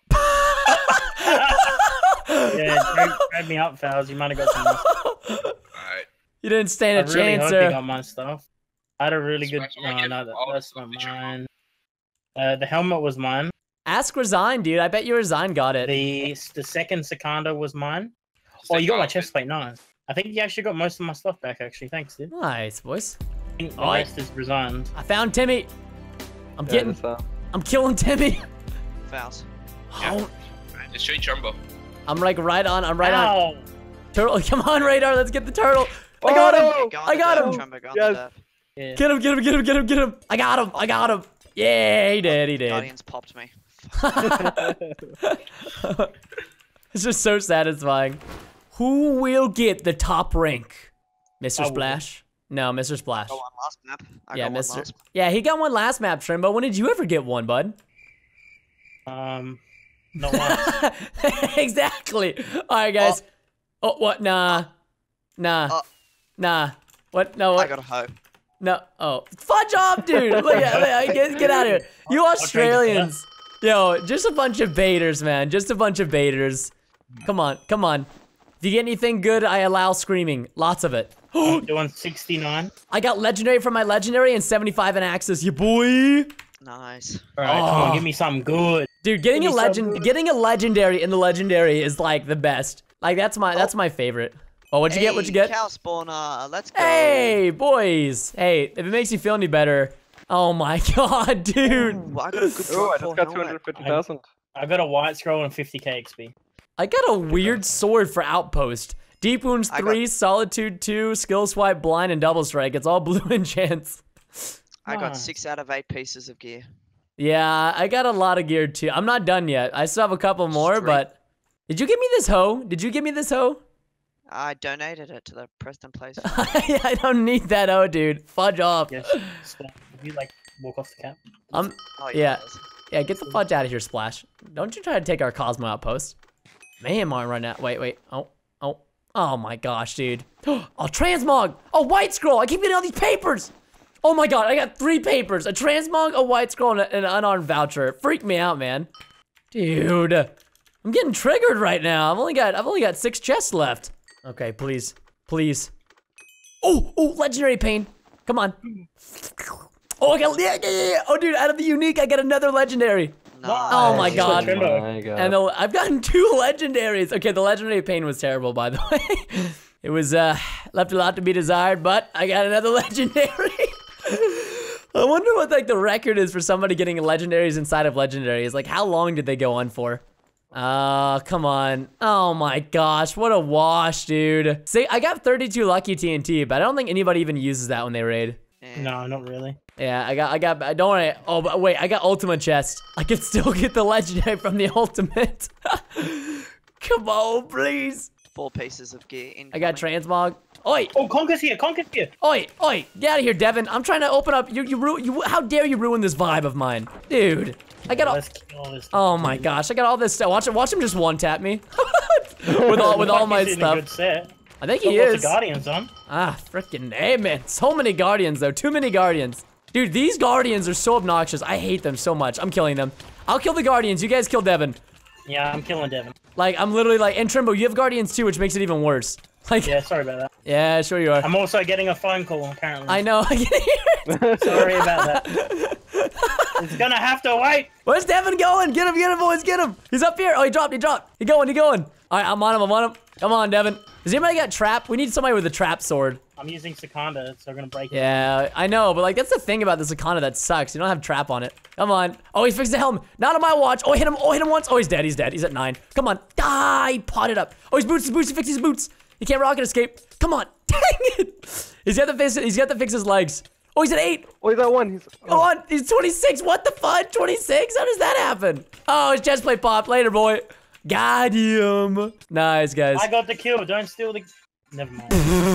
Speaker 5: Oh,
Speaker 1: Yeah, grab me up, Fouls. You might have got some.
Speaker 5: alright.
Speaker 2: You didn't stand
Speaker 1: I
Speaker 2: a
Speaker 1: really
Speaker 2: chance,
Speaker 1: hope you
Speaker 2: sir.
Speaker 1: got my stuff. I had a really good.
Speaker 5: Smash, I'm gonna
Speaker 1: No,
Speaker 5: get all
Speaker 1: that's
Speaker 5: the
Speaker 1: not
Speaker 5: feature.
Speaker 1: mine. The helmet was mine.
Speaker 2: Ask Resign, dude. I bet you Resign got it.
Speaker 1: The second Secanda was mine. Oh, you got my chest plate. Nice. I think you actually got most of my stuff back. Actually, thanks, dude.
Speaker 2: Nice, boys.
Speaker 1: The
Speaker 2: Alright.
Speaker 1: rest is resigned.
Speaker 2: I found Timmy. I'm
Speaker 4: Yeah, just,
Speaker 2: I'm killing Timmy.
Speaker 3: Faust.
Speaker 2: Oh,
Speaker 5: Just straight Trumbo.
Speaker 2: I'm like right on. I'm right on.
Speaker 1: Ow!
Speaker 2: Turtle, come on, Radar. Let's get the turtle. I got him.
Speaker 4: Oh,
Speaker 3: Go on
Speaker 2: I
Speaker 3: the
Speaker 2: got
Speaker 3: derp,
Speaker 2: him.
Speaker 3: Trevor, go on
Speaker 4: Yes.
Speaker 3: the derp.
Speaker 1: Yeah.
Speaker 2: Get him, get him, get him, get him, get him. I got him. I got him. Yeah, he did. He did.
Speaker 3: Guardians popped me.
Speaker 2: It's just so satisfying. Who will get the top rank? Mr.
Speaker 1: I will.
Speaker 2: Splash? No, Mr. Splash.
Speaker 3: Got one last map. I
Speaker 2: Yeah,
Speaker 3: got one
Speaker 2: Mr.
Speaker 3: last.
Speaker 2: Yeah, he got one last map, Trimbo. When did you ever get one, bud?
Speaker 1: Not once.
Speaker 2: Exactly. All right, guys. Oh, what? Nah. Nah. Nah. What? No,
Speaker 3: I
Speaker 2: what?
Speaker 3: got a hoe.
Speaker 2: No. Oh. Fudge off, dude. Look at, get out of here. You Australians. Yo, just a bunch of baiters, man. Just a bunch of baiters. Come on. Come on. If you get anything good, I allow screaming. Lots of it.
Speaker 1: I'm doing 69.
Speaker 2: I got legendary from my legendary and 75 in Axis, you boy.
Speaker 3: Nice.
Speaker 1: All right, come on,
Speaker 2: Oh.
Speaker 1: give me something good.
Speaker 2: Dude, getting a
Speaker 1: Give me some
Speaker 2: legend,
Speaker 1: good.
Speaker 2: getting a legendary in the legendary is like the best. Like that's my favorite. Oh, what'd you get? What'd you get?
Speaker 3: Cow spawner. Let's go.
Speaker 2: Hey, boys. Hey, if it makes you feel any better. Oh my god, dude.
Speaker 3: Ooh, I got a good
Speaker 4: Oh, I
Speaker 3: drop
Speaker 4: just got
Speaker 3: for helmet.
Speaker 4: 250,000.
Speaker 1: I got a white scroll and 50k XP.
Speaker 2: I got a weird sword for Outpost. Deep Wounds
Speaker 3: I
Speaker 2: 3, Solitude 2, Skill Swipe, Blind, and Double Strike. It's all blue enchants.
Speaker 3: I got
Speaker 1: Nice.
Speaker 3: 6 out of 8 pieces of gear.
Speaker 2: Yeah, I got a lot of gear too. I'm not done yet. I still have a couple more,
Speaker 3: Straight.
Speaker 2: but... Did you give me this hoe? Did you give me this hoe?
Speaker 3: I donated it to the Preston place.
Speaker 2: I don't need that hoe, dude. Fudge off.
Speaker 1: Yes. Did you like walk off the cap?
Speaker 3: Oh,
Speaker 2: Yeah.
Speaker 3: it does.
Speaker 2: Yeah, get the fudge out of here, Splash. Don't you try to take our Cosmo Outpost. Man, Martin right now. Wait. Oh my gosh, dude. Oh, Transmog. Oh, White Scroll. I keep getting all these papers. Oh my god, I got 3 papers. A Transmog, a White Scroll, and an unarmed voucher. It freaked me out, man. Dude, I'm getting triggered right now. I've only got 6 chests left. Okay, please. Please. Oh, legendary pain. Come on. Oh, I got, yeah. Oh, dude, out of the unique, I got another legendary.
Speaker 3: Nice.
Speaker 2: Oh my god.
Speaker 1: Trimbo.
Speaker 4: My God.
Speaker 2: And I've gotten 2 legendaries. Okay, the legendary pain was terrible, by the way. It was, left a lot to be desired, but I got another legendary. I wonder what, like, the record is for somebody getting legendaries inside of legendaries. Like, how long did they go on for? Come on. Oh my gosh, what a wash, dude. See, I got 32 lucky TNT, but I don't think anybody even uses that when they raid.
Speaker 1: No, not really.
Speaker 2: Yeah, I got, don't worry. Oh, but wait, I got ultimate chest. I can still get the legendary from the ultimate. Come on, please.
Speaker 3: 4 pieces of gear in.
Speaker 2: I got transmog. Oi,
Speaker 1: Oh, Conker's here. Conker's here.
Speaker 2: oi, get out of here, Devin. I'm trying to open up. How dare you ruin this vibe of mine, dude? I got all.
Speaker 1: Let's kill all this.
Speaker 2: Oh my gosh, I got all this stuff. Watch him just one tap me with all my
Speaker 1: He's in a good
Speaker 2: stuff.
Speaker 1: set.
Speaker 2: I think
Speaker 1: Got
Speaker 2: he
Speaker 1: lots of
Speaker 2: is.
Speaker 1: Guardians on.
Speaker 2: Ah, freaking A, man. So many guardians though. Too many guardians. Dude, these guardians are so obnoxious. I hate them so much. I'm killing them. I'll kill the guardians. You guys kill Devin.
Speaker 1: Yeah, I'm killing Devin.
Speaker 2: Like, I'm literally like, and Trimbo, you have guardians too, which makes it even worse. Like,
Speaker 1: Yeah, sorry about that.
Speaker 2: yeah, sure you are.
Speaker 1: I'm also getting a phone call, apparently.
Speaker 2: I know. I can hear it.
Speaker 1: Sorry about that. It's gonna have to wait.
Speaker 2: Where's Devin going? Get him, boys, get him. He's up here. Oh, he dropped. He going. All right, I'm on him. Come on, Devin. Does anybody got trap? We need somebody with a trap sword.
Speaker 1: I'm using Secunda, so I'm gonna break it.
Speaker 2: Yeah, I know, but like, that's the thing about this Akana that sucks. You don't have trap on it. Come on. Oh, he's fixed the helm. Not on my watch. Oh, hit him once. Oh, he's dead. He's at 9. Come on. Die. He potted up. Oh, his boots. He fixed his boots. He can't rocket escape. Come on. Dang it. He's got to fix his legs. Oh, he's at 8.
Speaker 4: Oh, he's at 1. He's.
Speaker 2: Go on. He's 26. What the fuck? 26? How does that happen? Oh, his chest plate popped. Later, boy. Got him. Nice, guys.
Speaker 1: I got the kill. Don't steal the. Never mind.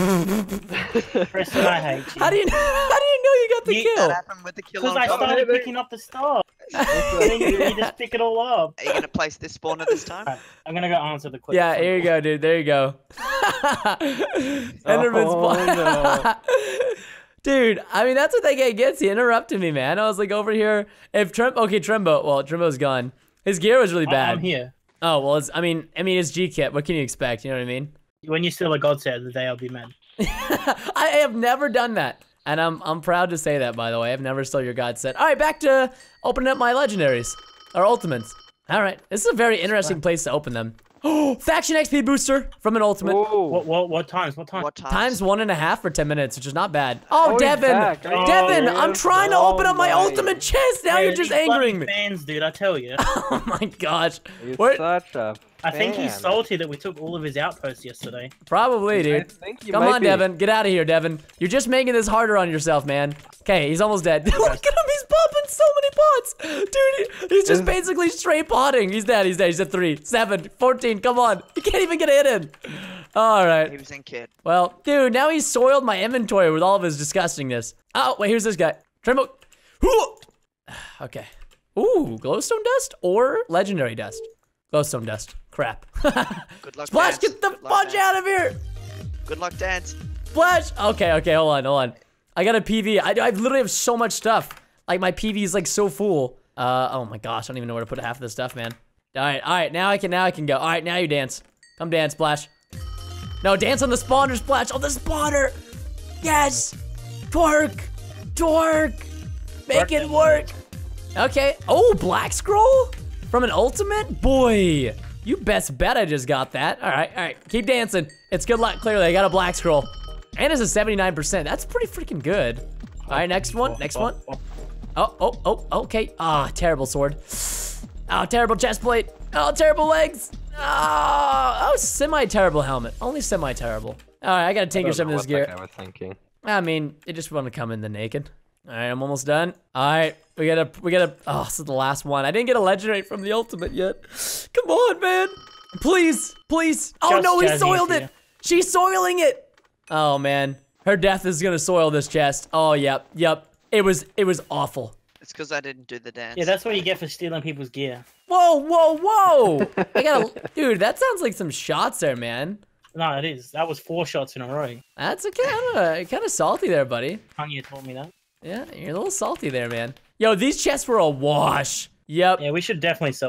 Speaker 1: Preston, I hate you.
Speaker 2: How do you know you got the
Speaker 1: You-
Speaker 2: kill?
Speaker 3: What happened with the kill
Speaker 1: Because
Speaker 3: on
Speaker 1: I
Speaker 3: top?
Speaker 1: started picking up the stuff. And you just pick it all up.
Speaker 3: Are you gonna place this spawner this time?
Speaker 1: Alright, I'm gonna go answer the question.
Speaker 2: Yeah, here you go, dude. There you go. Enderman spawn.
Speaker 4: no.
Speaker 2: Dude, I mean, that's what that guy gets. He interrupted me, man. I was like over here. If Trimbo, well, Trimbo's gone. His gear was really bad.
Speaker 1: I'm here.
Speaker 2: Oh, well, I mean, it's G-Kit. What can you expect? You know what I mean?
Speaker 1: When you steal a god set, the day I'll be mad.
Speaker 2: I have never done that. And I'm proud to say that, by the way. I've never stole your god set. All right, back to opening up my legendaries. Or ultimates. All right, this is a very interesting place to open them. Oh, faction XP booster from an ultimate.
Speaker 4: Whoa.
Speaker 1: What times? What time?
Speaker 3: What time?
Speaker 2: Times 1.5 for 10 minutes, which is not bad. Oh,
Speaker 4: Oh, he's
Speaker 2: Devin!
Speaker 4: back.
Speaker 2: Devin,
Speaker 1: Oh,
Speaker 2: I'm trying to
Speaker 4: oh
Speaker 2: open up my
Speaker 4: my.
Speaker 2: ultimate chest. Now you're
Speaker 1: Dude,
Speaker 2: just
Speaker 1: these bloody
Speaker 2: angering me.
Speaker 1: Fans, dude, I tell you.
Speaker 2: Oh my gosh.
Speaker 4: He's
Speaker 2: Where-
Speaker 4: such a.
Speaker 1: I think he's
Speaker 4: fan.
Speaker 1: salty that we took all of his outposts yesterday.
Speaker 2: Probably,
Speaker 4: I
Speaker 2: dude.
Speaker 4: think you
Speaker 2: Come
Speaker 4: might
Speaker 2: on,
Speaker 4: be.
Speaker 2: Devin. Get out of here, Devin. You're just making this harder on yourself, man. Okay, he's almost dead. Look at him. He's popping so many pots. Dude, he's just basically straight potting. He's dead. He's at 3, 7, 14. Come on. He can't even get a hit in. All
Speaker 3: He
Speaker 2: right.
Speaker 3: was in kit.
Speaker 2: Well, dude, now he's soiled my inventory with all of his disgustingness. Oh, wait, here's this guy. Trimbo. Okay. Ooh, glowstone dust or legendary dust? Glowstone dust. Crap.
Speaker 3: Good luck,
Speaker 2: Splash,
Speaker 3: Dance.
Speaker 2: get the
Speaker 3: Good luck,
Speaker 2: fudge
Speaker 3: Dance.
Speaker 2: out of here.
Speaker 3: Good luck, Dance.
Speaker 2: Splash. Okay, hold on. I got a PV. I literally have so much stuff. Like, my PV is like so full. Oh my gosh, I don't even know where to put half of this stuff, man. All right, now I can go. All right, now you dance. Come dance, Splash. No, dance on the spawner, Splash. Oh, the spawner. Yes. Twerk. Make it work. Okay. Oh, black scroll from an ultimate? Boy, you best bet I just got that. All right. Keep dancing. It's good luck, clearly. I got a black scroll. And it's a 79%. That's pretty freaking good. All right, next one. Oh, okay. Ah, terrible sword. Oh, terrible chest plate. Oh, terrible legs. Oh, semi-terrible helmet. Only semi-terrible. All right, I gotta take your some of this gear.
Speaker 4: I was thinking.
Speaker 2: I mean, you just want to come in the naked. All right, I'm almost done. All right, we gotta, oh, this is the last one. I didn't get a legendary from the ultimate yet. Come on, man. Please. Oh,
Speaker 1: Just
Speaker 2: no, he
Speaker 1: jazzing
Speaker 2: soiled
Speaker 1: for
Speaker 2: it.
Speaker 1: you.
Speaker 2: She's soiling it. Oh, man. Her death is gonna soil this chest. Oh, yep. It was awful.
Speaker 3: It's because I didn't do the dance.
Speaker 1: Yeah, that's what you get for stealing people's gear.
Speaker 2: Whoa. Dude, that sounds like some shots there, man.
Speaker 1: No, it is. That was 4 shots in a row.
Speaker 2: That's kind of salty there, buddy.
Speaker 1: Tanya told me that.
Speaker 2: Yeah, you're a little salty there, man. Yo, these chests were a wash. Yep.
Speaker 1: Yeah, we should definitely sell.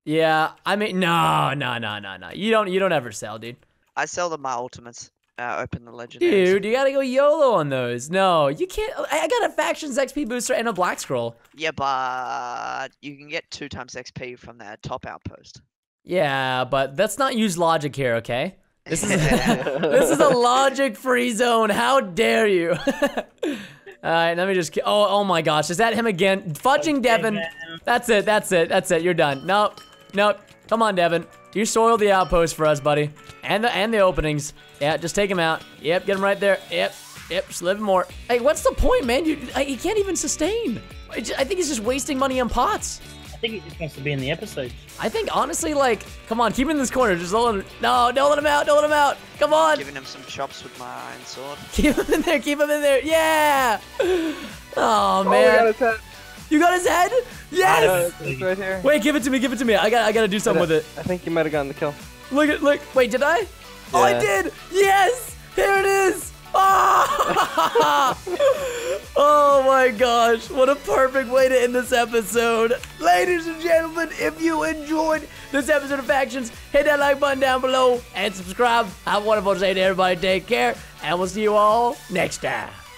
Speaker 2: Yeah, I mean, no. You don't ever sell, dude.
Speaker 3: I sell them my ultimates. Open the legendaries.
Speaker 2: Dude, you gotta go YOLO on those. No, you can't. I got a Factions XP booster and a Black Scroll.
Speaker 3: Yeah, but you can get 2 times XP from that top outpost.
Speaker 2: Yeah, but let's not use logic here, okay? This is this is a logic-free zone. How dare you? All right, let me just. Oh my gosh, is that him again? Fudging Devin.
Speaker 1: man.
Speaker 2: That's it. You're done. Nope. Come on, Devin. You soiled the outpost for us, buddy, and the openings. Yeah, just take him out. Yep, get him right there. Yep. Just live more. Hey, what's the point, man? He can't even sustain. I think he's just wasting money on pots.
Speaker 1: I think he just wants to be in the episode.
Speaker 2: I think honestly, like, come on, keep him in this corner. Just don't let him. No, don't let him out. Don't let him out. Come on.
Speaker 3: Giving him some chops with my iron sword.
Speaker 2: Keep him in there. Keep him in there. Yeah. Oh
Speaker 4: Oh, we got
Speaker 2: man.
Speaker 4: his head.
Speaker 2: You got his head? Yes.
Speaker 4: It's right here.
Speaker 2: Wait, give it to me. I gotta do something with it.
Speaker 4: I think you might have gotten the kill.
Speaker 2: Look. Wait, did I? Oh, I
Speaker 4: Yeah.
Speaker 2: did. Yes. Here it is. Oh! Oh my gosh, what a perfect way to end this episode. Ladies and gentlemen, if you enjoyed this episode of Factions, hit that like button down below and subscribe. Have a wonderful day to everybody. Take care, and we'll see you all next time.